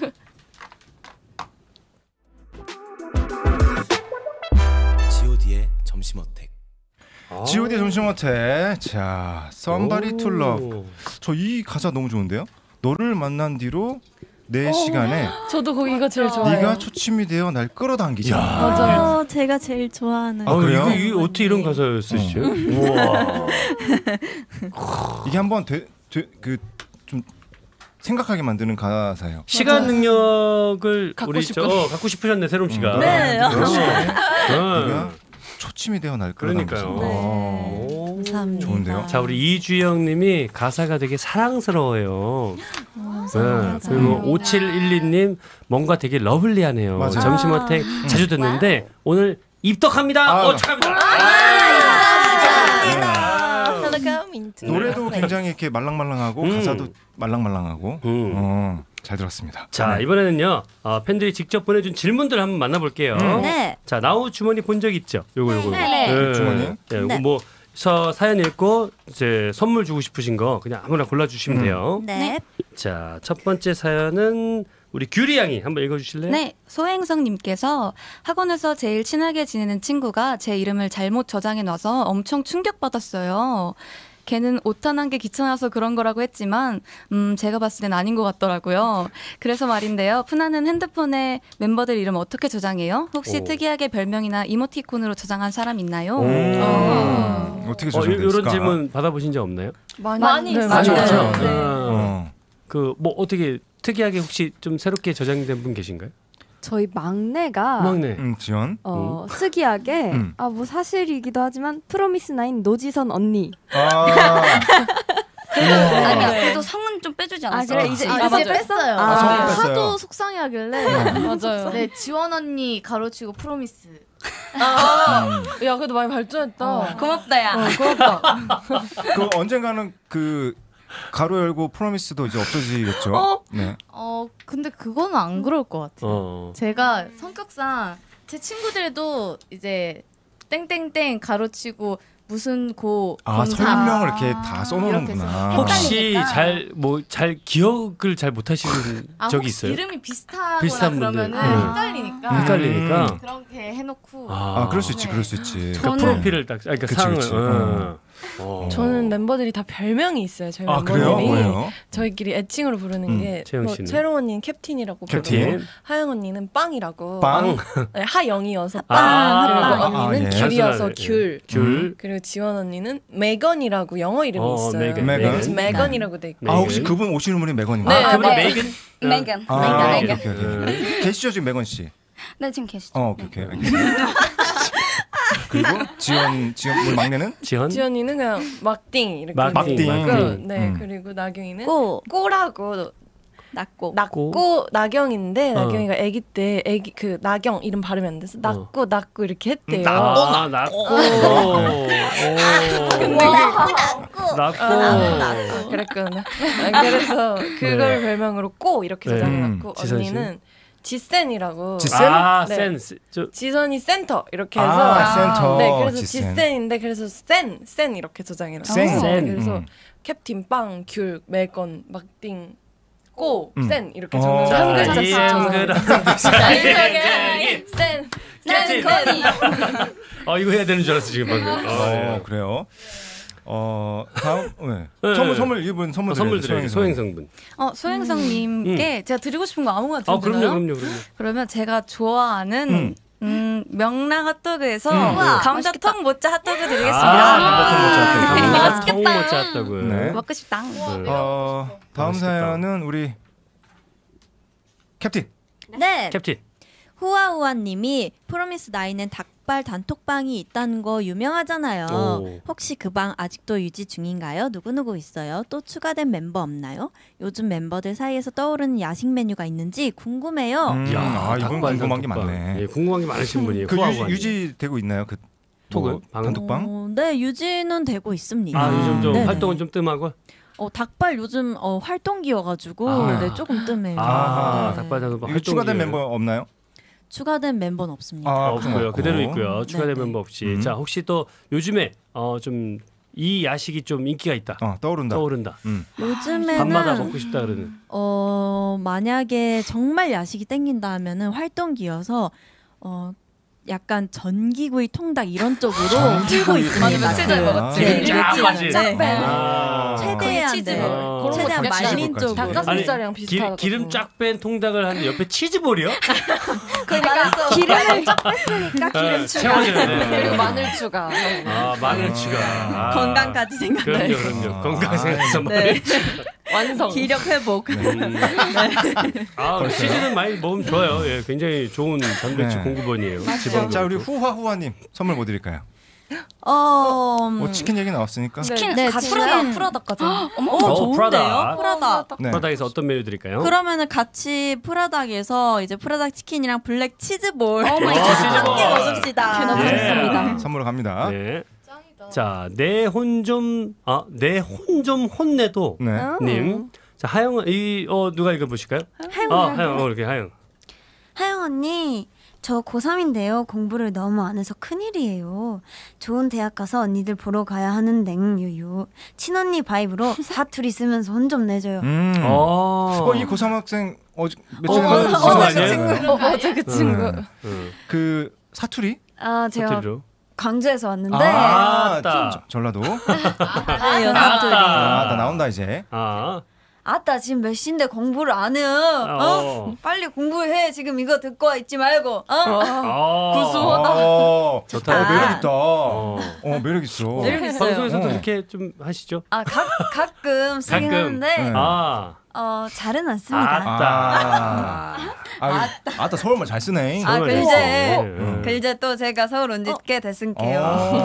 G.O.D의 점심어택. G.O.D의 점심어택. 자, Somebody to Love. 저 이 가사 너무 좋은데요? 너를 만난 뒤로 내 시간에 저도 거기가 제일 좋아요. 네가 초침이 되어 날 끌어당기자. 맞아요. 제가 제일 좋아하는. 아, 그래요? 이거 어떻게 이런 가사 쓰시죠? 우와. 이게 한번 좀 생각하게 만드는 가사예요. 시간 능력을 갖고 우리 싶거든요. 갖고 싶으셨네 세롬 씨가. 네. 네가 초침이 되어 날 끌어당기자. 그러니까요. 감사합니다. 좋은데요? 자 우리 이주영님이 가사가 되게 사랑스러워요. 감사합니다. 그리고 5712님 뭔가 되게 러블리하네요. 맞아요. 점심어택 자주 듣는데 오늘 입덕합니다. 축하합니다. 노래도 굉장히 이렇게 말랑말랑하고 가사도 말랑말랑하고 잘 들었습니다. 자 이번에는요 팬들이 직접 보내준 질문들 한번 만나볼게요. 네. 자 나우 주머니 본 적 있죠? 요거. 네. 주머니? 네, 요거 네. 뭐 사연 읽고 이제 선물 주고 싶으신 거 그냥 아무나 골라주시면 돼요. 네. 자 첫 번째 사연은 우리 규리 양이 한번 읽어주실래요? 네, 소행성님께서 학원에서 제일 친하게 지내는 친구가 제 이름을 잘못 저장해 놔서 엄청 충격받았어요. 걔는 오타난 게 귀찮아서 그런 거라고 했지만 제가 봤을 땐 아닌 것 같더라고요. 그래서 말인데요. 푸나는 핸드폰에 멤버들 이름 어떻게 저장해요? 혹시 특이하게 별명이나 이모티콘으로 저장한 사람 있나요? 어떻게 저장됐을까? 이런 질문 받아보신 적 없나요? 많이 네, 많이 그렇죠. 그 뭐 어떻게 특이하게 혹시 좀 새롭게 저장된 분 계신가요? 저희 막내가 막내 지연 특이하게 뭐 사실이기도 하지만 프로미스나인 노지선 언니. 아니야 그래도 성은 좀 빼주지 않았어? 그래 이제 뺐어요. 성은 뺐어요. 하도 속상해하길래 맞아요. 네 지원 언니 가로치고 프로미스. 야 그래도 많이 발전했다. 고맙다 야. 고맙다. 그 언젠가는 그 가로 열고 프로미스도 이제 없어지겠죠. 네. 근데 그거는 안 그럴 것 같아요. 제가 성격상 제 친구들도 이제 땡땡땡 가로치고 무슨 설명을 이렇게 다 써놓는구나. 혹시 잘 기억을 잘 못하시는 적이 혹시 있어요? 이름이 비슷하거나 비슷한 그러면은 분들. 헷갈리니까 헷갈리니까. 그렇게 해놓고. 그럴 수 있지, 그럴 수 있지. 그러니까 프로필을 딱, 그러니까 상을. 저는 멤버들이 다 별명이 있어요. 저희 멤버들이. 그래요? 뭐예요? 저희끼리 애칭으로 부르는 게 채롱 언니는 캡틴이라고 부르고 하영 언니는 빵이라고. 빵? 네, 하영이어서 빵. 그리고 언니는 귤이어서 귤. 그리고 지원 언니는 메건이라고 영어 이름이 있어요. 메건이라고 돼 있고. 혹시 그분 오시는 분이 메건인가요? 네, 그분이 메건? 메건. 메건. 계시죠 지금 메건 씨? 네, 지금 계시죠. 오케이. 그리고 지연 우리 막내는? 지연이는 그냥 막띵 이렇게. 막띵. 네, 그리고 나경이는 꼬라고. 낙고 나경인데 나경이가 아기 때 그 나경 이름 발음이 안 돼서 낙고 이렇게 했대요. 낙고. 그랬거든요. 그래서 그걸 별명으로 꼬 이렇게 저장해놨고 언니는 지센이라고. 센. 지선이 센터 이렇게 해서. 센터. 네, 그래서 지센인데 그래서 센 이렇게 저장해놨어요. 그래서 캡틴 빵, 귤, 메건, 막띵. 꼬, 센 이렇게 적는 한 글자씩 센 거니. 이거 해야 되는 줄 알았어 지금 방금. 그래요. 다음 선물 이분 선물 드려요. 소행성분. 소행성님께 제가 드리고 싶은 거 아무거나 드려도 되나요? 그럼요. 그러면 제가 좋아하는 명랑 핫도그에서 감자통 모짜 핫도그 드리겠습니다. 감자통 모짜 핫도그. 먹고 싶다. 다음 사연은 우리 캡틴. 네. 캡틴. 후아후아님이 프로미스 나인은 닭발 단톡방이 있다는 거 유명하잖아요. 혹시 그 방 아직도 유지 중인가요? 누구누구 있어요? 또 추가된 멤버 없나요? 요즘 멤버들 사이에서 떠오르는 야식 메뉴가 있는지 궁금해요. 이분 궁금한 게 많네. 예, 궁금한 게 많으신 분이에요. 유지되고 있나요? 그 단톡방? 네, 유지는 되고 있습니다. 요즘 좀 활동은 좀 뜸하고. 닭발 요즘 활동기여가지고 조금 뜸해요. 닭발 단톡방 추가된 멤버 없나요? 추가된 멤버는 없습니다. 없고요. 그대로 있고요. 추가된 멤버 없이. 자, 혹시 또 요즘에 좀 이 야식이 좀 인기가 있다. 떠오른다. 요즘에는 밤마다 먹고 싶다 그러는. 만약에 정말 야식이 땡긴다 하면은 활동기여서 약간 전기구이 통닭 이런 쪽으로 뛰고 있습니다. 며칠 전에 먹었지. 최대한 말린 쪽. 닭가슴살이랑 비슷하다. 기름 쫙 뺀 통닭을 하는데 옆에 치즈볼이요? 그러니까 기름을 쫙 뺐으니까 기름 추가. 그리고 마늘 추가. 마늘 추가. 건강까지 생각해. 그럼요. 건강 생각해서 마늘 추가. 완성. 기력 회복. 치즈는 많이 먹으면 좋아요. 예, 굉장히 좋은 단백질 공급원이에요. 자, 우리 후하후아님 선물 뭐 드릴까요? 치킨 얘기 나왔으니까. 치킨. 프라닭까지. 좋은데요? 프라닭. 프라닭에서 어떤 메뉴 드릴까요? 그러면은 같이 프라닭에서 이제 프라닭 치킨이랑 블랙 치즈볼 치즈볼 함께 먹읍시다. 좋습니다. 선물로 갑니다. 네. 자, 내 혼 좀 혼내도 님. 자, 하영 누가 읽어 보실까요? 하영 이렇게 하영 언니, 저 고3인데요. 공부를 너무 안 해서 큰일이에요. 좋은 대학 가서 언니들 보러 가야 하는데 유유. 친언니 바이브로 사투리 쓰면서 혼 좀 내줘요. 이 고3 학생 어제 그 친구. 그 사투리? 제가 사투리로? 광주에서 왔는데 전라도. 사투리. 나 나온다 이제. 아따 지금 몇 시인데 공부를 안 해. 빨리 공부해. 지금 이거 듣고 있지 말고. 구수하다. 좋다. 매력 있다. 매력 있어. 매력 있어요. 방송에서도 이렇게 좀 하시죠? 가끔 쓰긴 하는데 잘은 않습니다. 아따 서울말 잘 쓰네. 글제 또 제가 서울 온 지 꽤 됐으니까요.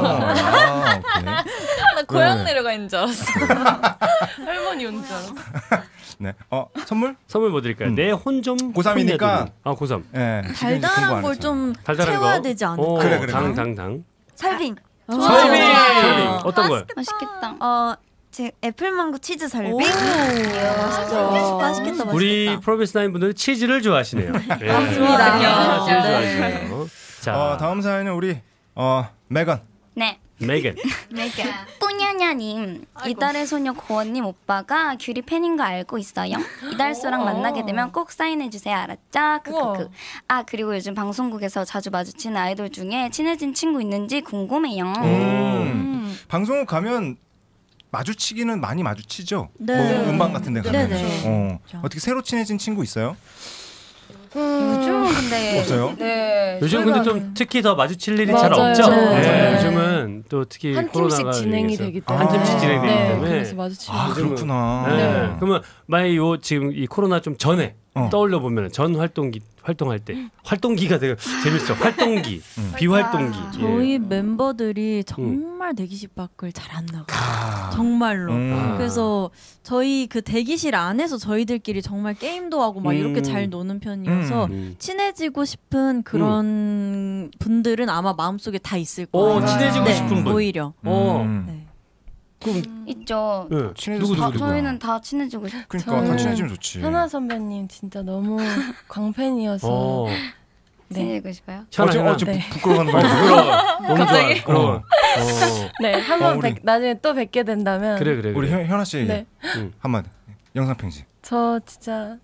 나 고향 내려가 있는 줄 알았어. 할머니 온 줄 알았어. 네. 선물 뭐 드릴까요? 내 혼 좀 고3이니까. 고3. 네. 달달한 걸 좀 채워야 되지 않을까? 그래. 당. 설빙. 설빙. 어떤 거요? 맛있겠다. 제 애플망고 치즈 설빙. 맛있겠다. 우리 프로미스 나인 분들은 치즈를 좋아하시네요. 맞습니다. 치즈 좋아하시네요. 자, 다음 사연은 우리 메건. 네. 메이건. 뿌냐냐님, 이달의 소녀 고원님 오빠가 귤이 팬인 거 알고 있어요? 이달소랑 만나게 되면 꼭 사인해주세요. 알았죠? 크크크. 아, 그리고 요즘 방송국에서 자주 마주치는 아이돌 중에 친해진 친구 있는지 궁금해요. 방송국 가면 마주치기는 많이 마주치죠. 네. 뭐 음반 같은 데 가면. 네네. 어떻게 새로 친해진 친구 있어요? 요즘은 근데 없어요? 네. 요즘 근데 좀 특히 더 마주칠 일이 맞아요. 잘 없죠. 네. 네. 요즘은 또 특히 한 코로나가 팀씩 진행이 유행해서 되기 때문에. 한 팀씩 진행되기 네, 때문에. 그래서 마주치고. 그렇구나. 네. 그러면 만약 요 지금 이 코로나 좀 전에 떠올려 보면 전 활동할 때 활동기가 되게 재밌어. 활동기, 비활동기. 저희 멤버들이 정말 대기실 밖을 잘 안 나가요. 정말로. 그래서 저희 그 대기실 안에서 저희들끼리 정말 게임도 하고 막 이렇게 잘 노는 편이어서 친해지고 싶은 그런 분들은 아마 마음속에 다 있을 거예요. 친해지고 싶은 분. 오히려. 네. 있죠. 네. 누구? 저희는 다 친해지고 싶어요. 그러니까 다 친해지면 좋지. 현아 선배님 진짜 너무 광팬이어서 친해지고 싶어요. 지금 부끄러워하는 거 아니야? 갑자기? 부끄러워. 네, 한번 나중에 또 뵙게 된다면. 그래. 우리 현아 씨 네. 한마디 영상 편지. 저 진짜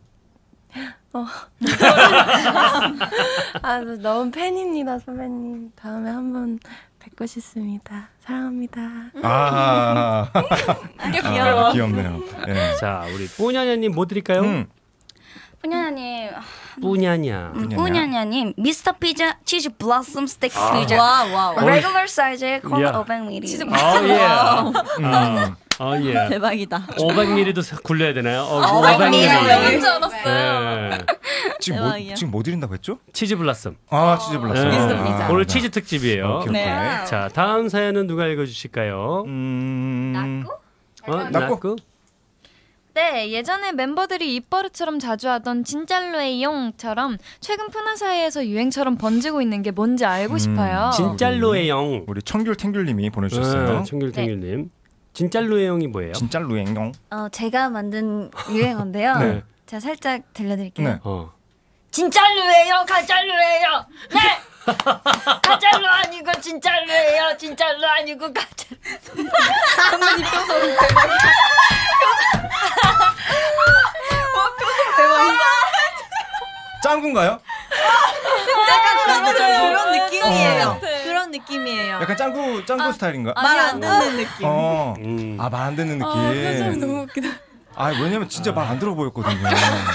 너무 팬입니다, 선배님. 다음에 한번 뵙고 싶습니다. 사랑합니다. 귀엽네요. 네. 자, 우리 뿌냐냐님 뭐 드릴까요? 뿌냐냐님. 뿌냐냐. 미스터 피자 치즈 블라썸 스테이크 피자. 와우. 레귤러 사이즈에 콜라 500ml. 치즈 예. 대박이다. 500ml도 굴려야 되나요? 500ml. 명인 줄 알았어요. 네. 지금 뭐 드린다고 했죠? 치즈 블라썸. 치즈 블라썸. 네. 오늘 치즈 특집이에요. 오케이. 자, 다음 사연은 누가 읽어주실까요? 낙구? 네, 예전에 멤버들이 입버릇처럼 자주 하던 진짤로에용처럼 최근 푸나 사이에서 유행처럼 번지고 있는 게 뭔지 알고 싶어요. 진짤로에용. 우리 청귤탱귤님이 보내주셨어요. 청귤탱귤님. 진짤로에용이 뭐예요? 진짤로에용. 제가 만든 유행어인데요. 네. 제가 살짝 들려드릴게요. 네. 진짜로예요, 가짜로예요. 네. 가짜로 아니고 진짜로예요. 진짜로 아니고 가짜. 선배님 표정 대박이다. 대박이다. 짱구인가요? 약간 그런 느낌이에요. 그런 느낌이에요. 약간 짱구 스타일인가? 말 안 듣는 느낌. 말 안 듣는 느낌. 표정 너무 웃기다. 왜냐면 진짜 말 안 들어 보였거든요.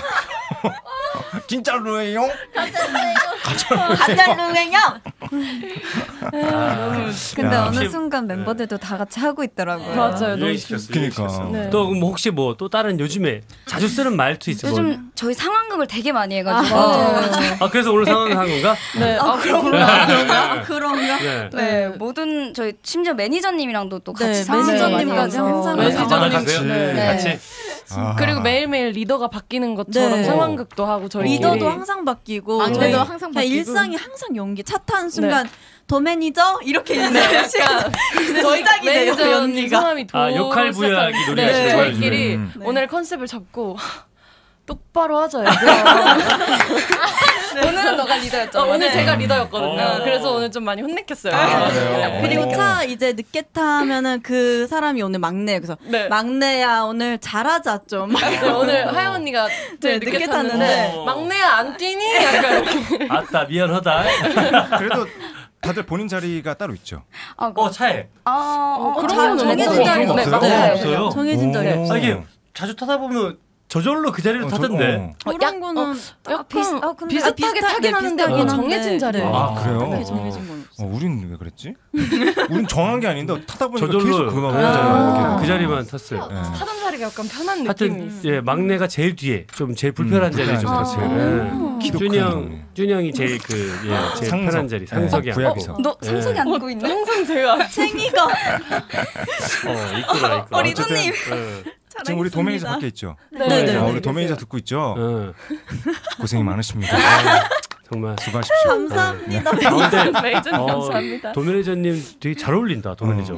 진짜로예요? 가짜로예요? 근데 야, 어느 혹시- 순간 멤버들도 다 같이 하고 있더라고요. 맞아요. 너무 유행시켰어. 그러니까. 네. 또 그럼 혹시 뭐 또 다른 요즘에 자주 쓰는 말투 있어요? 요즘 저희 상황극을 되게 많이 해가지고. 그래서 오늘 상황 한 건가? 네. 그런가? 네. 네, 모든 저희 심지어 매니저님이랑도 또 같이 네, 상황극을 많이 매니저님까지 해서. 항상 같이. 네. 같이. 그리고 매일매일 리더가 바뀌는 것처럼 네. 상황극도 하고 저희 리더도 항상 바뀌고 막내도 항상 그냥 바뀌고. 일상이 항상 연기 차 타는 순간 더 매니저 이렇게 인사해요. 저희 시작이 돼요, 매니저 연기가. 성함이 역할 부여하기 시작하는데 노래가 네, 좋아요. 저희끼리 오늘 컨셉을 잡고 똑바로 하자. 오늘은 너가 리더였죠. 오늘 제가 리더였거든요. 그래서 오늘 좀 많이 혼냈겠어요. 그리고 차 이제 늦게 타면은 그 사람이 오늘 막내예요. 그래서 막내야 오늘 잘하자 좀. 네, 오늘 하영 언니가 제일 늦게 탔는데 막내야 안 뛰니? 약간 이렇게. 아따 미안하다. 그래도 다들 본인 자리가 따로 있죠. 차에. 그런 건 정해진 자리가 없어요. 정해진 자리 없어요. 이게 자주 타다 보면 저절로 그 자리로 타던데. 그런 거는 비슷하게 타긴 하는데 정해진 자리예요. 그래요? 그렇게 정해진 건 없어요. 우린 왜 그랬지? 우린 정한 게 아닌데 타다 보니까 저절로 계속 그거 자리가 그 자리만 탔어요. 타던 자리가 약간 편한 느낌이 하여튼 있어요. 막내가 제일 뒤에 좀 제일 불편한 자리에 좀 탔어요. 준영 제일 제일 편한 자리 상석이 구약에서. 너 상석이 앉고 있네. 항상 제가 챙이가 이끌어. 리더님. 지금 우리 도매니저 밖에 있죠. 네. 우리 도매니저 듣고 있죠. 고생이 많으십니다. 정말 수고하십시오. 감사합니다. 매니저님 감사합니다. 도매니저님 되게 잘 어울린다. 도매니저.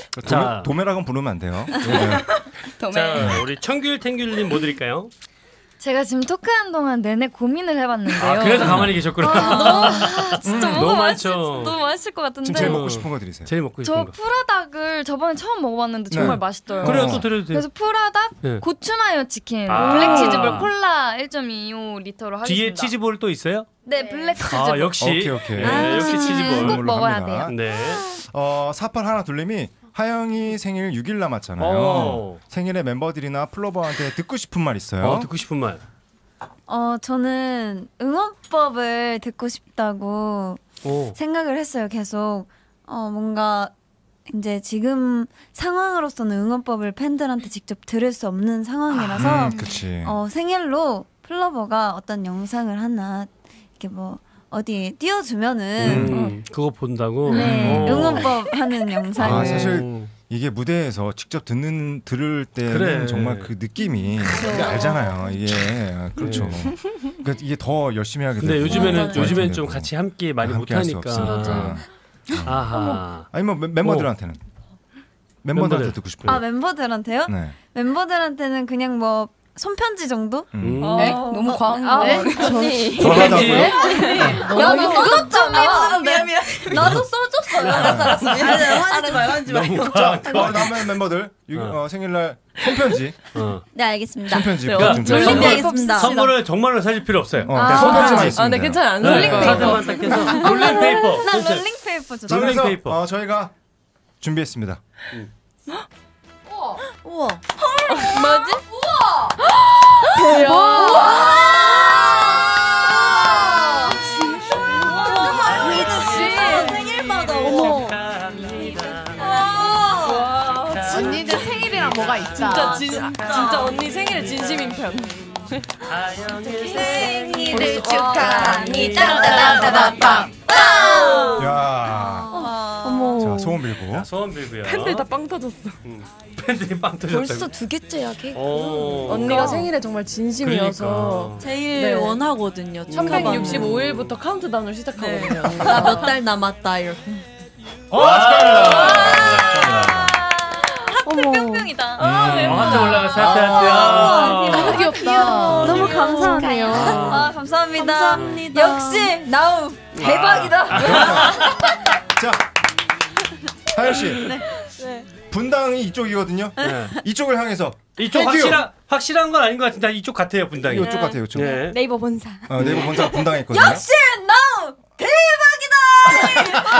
도매라고 부르면 안 돼요. 자, 우리 청귤탱귤님 뭐 드릴까요? 제가 지금 토크하는 동안 내내 고민을 해봤는데요. 그래서 가만히 계셨구나. 진짜 너무 많죠. 너무 맛있을 것 같은데. 지금 제일 먹고 싶은 거 드리세요. 제일 먹고 싶은 거. 저 프라닭을 저번에 처음 먹어봤는데 정말 맛있더라고요. 그래요, 또 드려도 돼요. 그래서 프라닭, 네. 고추마요 치킨, 블랙 치즈볼 콜라 1.25리터로 하겠습니다. 뒤에 치즈볼 또 있어요? 네, 블랙 치즈볼. 역시. 오케이. 네, 역시 치즈볼. 꼭 먹어야 돼요. 네. 4812님이 하영이 생일 6일 남았잖아요. 생일에 멤버들이나 플로버한테 듣고 싶은 말 있어요? 듣고 싶은 말. 저는 응원법을 듣고 싶다고 생각을 했어요. 계속 뭔가 이제 지금 상황으로서는 응원법을 팬들한테 직접 들을 수 없는 상황이라서 생일로 플로버가 어떤 영상을 하나 이렇게 뭐 어디 띄워주면은 그거 본다고? 네, 응원법 하는 영상을 사실 이게 무대에서 직접 들을 때는 정말 그 느낌이 알잖아요. 이게 그렇죠. 그러니까 이게 더 열심히 하게 되고. 근데 요즘엔 좀 같이 함께 많이 못 하니까. 아하. 아니 뭐 멤버들한테는 멤버들한테 듣고 싶어요. 멤버들한테요? 네. 멤버들한테는 그냥 뭐 손편지 정도? 너무 과한 거. 과하다고요? 나도 써줬죠. 나도 써줬어요. 알았어. 화내지 마요. 자, 남은 멤버들 생일날 손편지. 네, 알겠습니다. 손편지. 알겠습니다. 선물을 정말로 사실 필요 없어요. 손편지만 있습니다. 네, 괜찮아요. 안 카드만 딱 해서 롤링 페이퍼. 난 롤링 페이퍼 좋다. 롤링 페이퍼. 저희가 준비했습니다. 우와. 뭐지? 우와. 대박. 진짜 생일마다. 어머. 언니들 생일이랑 뭐가 있다. 진짜 언니 생일에 진심인 편. 생일을 축하합니다. 야. 자, 소원 빌고. 소원 빌고요. 팬들 다 빵 터졌어. 팬들이 빵 터졌다. 벌써 2개째야 케이크. 언니가 생일에 정말 진심이어서 제일 원하거든요. 365일부터 카운트다운을 시작하거든요. 나 몇 달 남았다 이렇게. 축하합니다. 뿅뿅이다. 하트 올라가서 하트. 너무 귀엽다. 너무 감사하네요. 감사합니다. 역시 나우 대박이다. 자, 하연 씨. 분당이 이쪽이거든요. 이쪽을 향해서. 이쪽 확실한 건 아닌 것 같은데 이쪽 같아요, 분당이. 이쪽 같아요, 이쪽. 네이버 본사. 네이버 본사가 분당에 있거든요. 역시 나우 대박이다.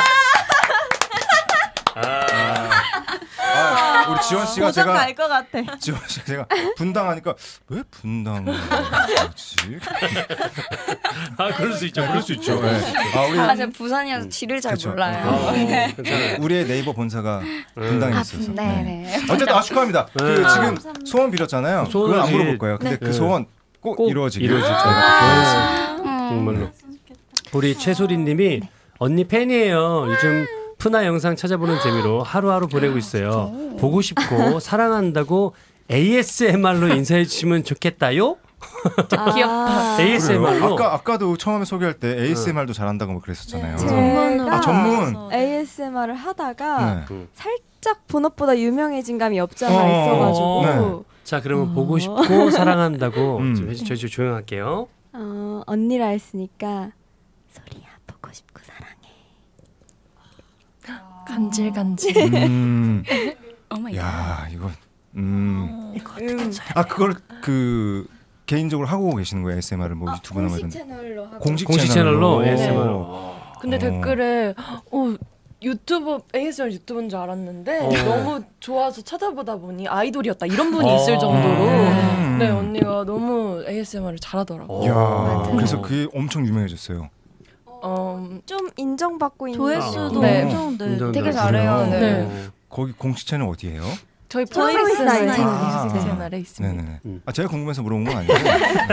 우리 지원 씨가 고정 제가 갈 것 같아. 지원 씨 제가 분당하니까 왜 분당을 그렇지? 그럴 수 있죠. 그럴 수 있죠. 제가 부산이라서 지를 잘 몰라요. 우리의 네이버 본사가 분당에 있어서. 네. 어쨌든 축하합니다. 지금 소원 빌었잖아요. 그건 안 물어볼 거예요. 근데 그 소원 꼭 이루어지길 저희가 기원했습니다. 정말로. 우리 최소리님이 언니 팬이에요. 요즘 푸나 영상 찾아보는 재미로 하루하루 보내고 있어요. 보고 싶고 사랑한다고 ASMR로 인사해 주시면 좋겠다요. 귀엽다. ASMR로. 아까도 처음에 소개할 때 ASMR도 잘한다고 뭐 그랬었잖아요. 제가 전문. ASMR을 하다가 살짝 본업보다 유명해진 감이 없지 않아 있어가지고. 자, 그러면 보고 싶고 사랑한다고 좀 해주세요. 저희 조용할게요. 언니라 했으니까 소리야 보고 싶고 사랑해. 간질간질. 야, 이거. 그걸 개인적으로 하고 계시는 거예요, ASMR을 뭐 유튜브나 공식 채널로 하고. 공식 채널로 ASMR. 근데 댓글에 유튜브 ASMR 유튜브인 줄 알았는데 너무 좋아서 찾아보다 보니 아이돌이었다 이런 분이 있을 정도로 네 언니가 너무 ASMR을 잘하더라고요. 이야, 그래서 그게 엄청 유명해졌어요. 좀 인정받고 있는 조회수도 엄청 되게 잘해요. 네. 거기 공식 채널 어디예요? 저희 프로미스 나인 채널에 있습니다. 네네. 제가 궁금해서 물어본 건 아니고.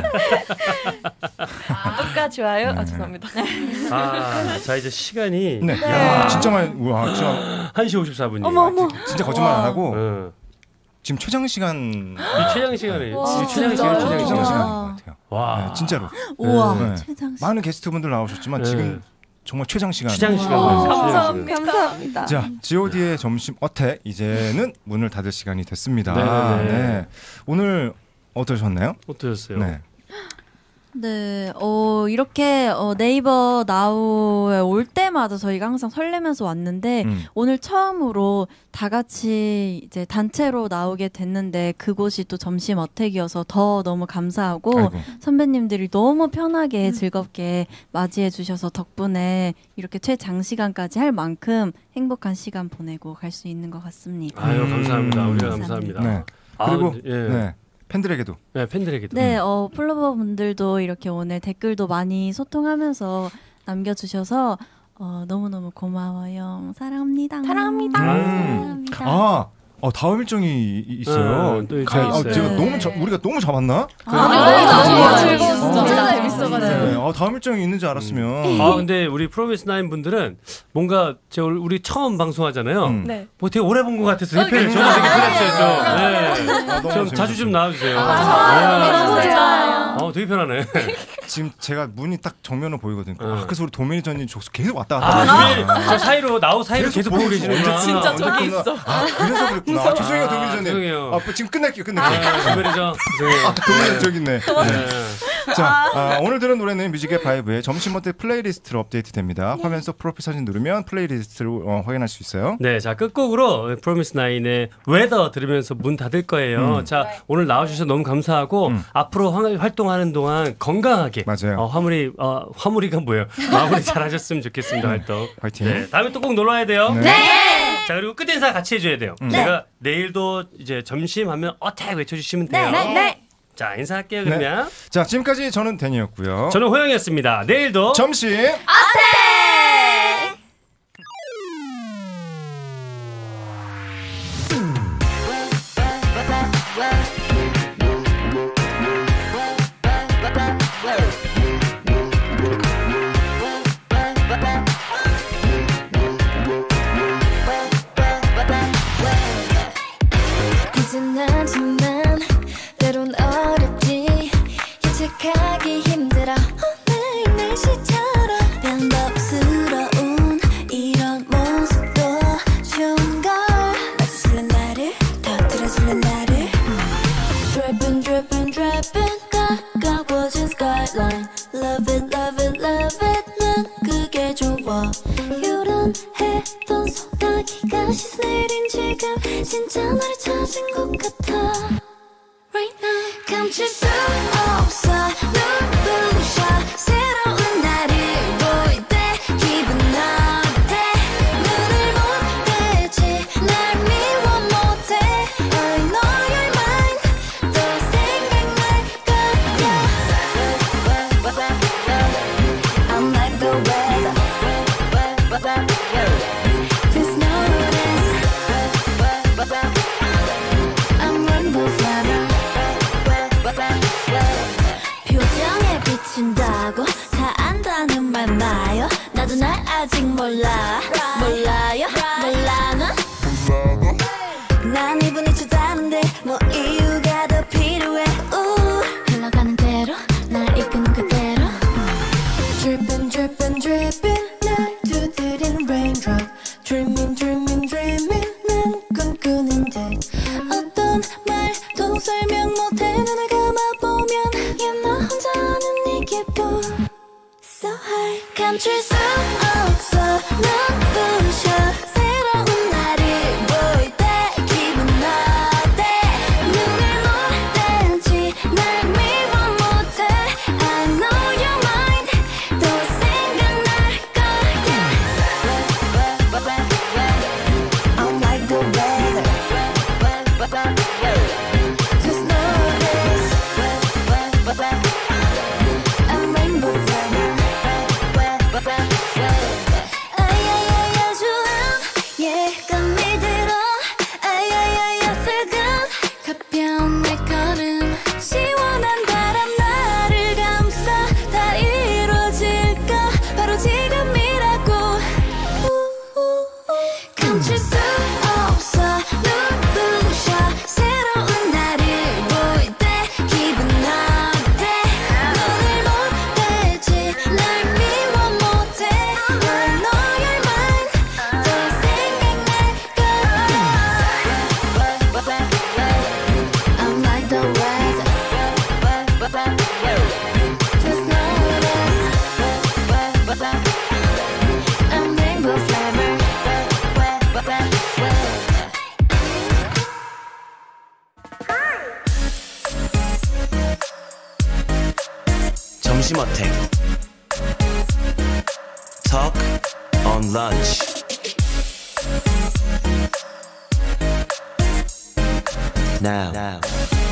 구독과 좋아요. 죄송합니다. 자 이제 시간이 야, 진짜 많이. 우와, 진짜 1시 54분이에요. 어머. 진짜 거짓말 안 하고 지금 최장 시간. 최장 시간에 최장 시간인 것 같아요. 와, 진짜로. 우와, 최장 시간. 많은 게스트분들 나오셨지만 지금 정말 최장 시간. 감사합니다. 자, G.O.D의 점심 어택 이제는 문을 닫을 시간이 됐습니다. 네. 오늘 어떠셨나요? 어떠셨어요? 네. 네, 이렇게 네이버 나우에 올 때마다 저희가 항상 설레면서 왔는데 오늘 처음으로 다 같이 이제 단체로 나오게 됐는데 그곳이 또 점심 어택이어서 더 너무 감사하고 아이고. 선배님들이 너무 편하게 즐겁게 맞이해 주셔서 덕분에 이렇게 최장시간까지 할 만큼 행복한 시간 보내고 갈 수 있는 것 같습니다. 아유 감사합니다. 우리가 감사합니다. 네. 그리고 예. 네. 팬들에게도. 네, 팬들에게도. 네, 플로버 분들도 이렇게 오늘 댓글도 많이 소통하면서 남겨주셔서 너무너무 고마워요. 사랑합니다. 사랑합니다. 사랑합니다. 다음 일정이 있어요. 또 일정이 있어요. 제가 우리가 너무 잡았나? 너무 즐거웠어. 진짜 재밌어가지고. 네, 다음 일정이 있는지 알았으면. 근데 우리 프로미스 나인 분들은 뭔가 우리 처음 방송하잖아요. 네. 뭐 되게 오래 본 것 같아서 리필 저는 되게 편했어요. 좀. 좀 자주 좀 나와주세요. 너무 좋아요. 되게 편하네. 지금 제가 문이 딱 정면으로 보이거든요. 그래서 우리 도민이 전님 계속 왔다 갔다. 저 사이로 나우 사이로 계속 보고 계시는구나. 진짜 저기 있어. 그래서 그랬구나. 죄송해요, 도민이 전님. 죄송해요. 지금 끝낼게요. 도민이죠. 죄송해요. 도민이 저기 있네. 자, 오늘 들은 노래는 뮤직의 바이브의 점심어택 플레이리스트로 업데이트됩니다. 화면 속 프로필 사진 누르면 플레이리스트를 확인할 수 있어요. 네, 자 끝곡으로 프로미스 나인의 웨더 들으면서 문 닫을 거예요. 자, 오늘 나와주셔서 너무 감사하고 앞으로 활동하는 동안 건강하게 맞아요. 화물이가 뭐예요? 마무리 잘하셨으면 좋겠습니다. 활동. 화이팅. 네, 다음에 또 꼭 놀러 와야 돼요. 네. 자, 그리고 끝 인사 같이 해줘야 돼요. 제가 내일도 이제 점심하면 어택 외쳐주시면 돼요. 네. 자, 인사할게요 그러면. 네. 자, 지금까지 저는 데니였고요. 저는 호영이었습니다. 내일도 점심 어택. 이젠 하지만 때론 어렵지 예측하기 힘들어 오늘 날씨처럼 변덕스러운 이런 모습도 좋은걸 맞춰줄래 나를 터뜨려줄래 나를 Drippin' drippin' drippin' 가까워진 skyline Love it love it love it 난 그게 좋아 요란했던 소나기가 씻어 내린 지금 진짜 나를 찾은 것 같아 Right now 감출 수 없어 눈부셔 새로운 나를 보일 때 기분 어때 눈을 못 떼지 날 미워 못해 I know you're mine 또 생각날 거야 I'm like the weather Just notice I'm rainbow flower 표정에 비춘다고 다 안다는 말 마요 나도 날 아직 몰라요 몰라 난 이분이 좋다는데 뭐 이유가 더 필요해 흘러가는 대로 날 이끄는 그대로 Drippin' drippin' drippin' 날 두드린 raindrop Dreaming dreaming dreaming 난 꿈꾸는 듯 어떤 말도 설명 못해 눈을 감아보면 Yeah 나 혼자 아는 이 기분 So high 감출 수 없어 눈부셔 새로운 나를 보일 때 기분 어때 눈을 못 떼지 날 미워 못해 I know you're mine 또 생각날 거야 I'm like the weather Just notice I'm rainbow flower 아야야야 좋아 점심어택 Talk on lunch Now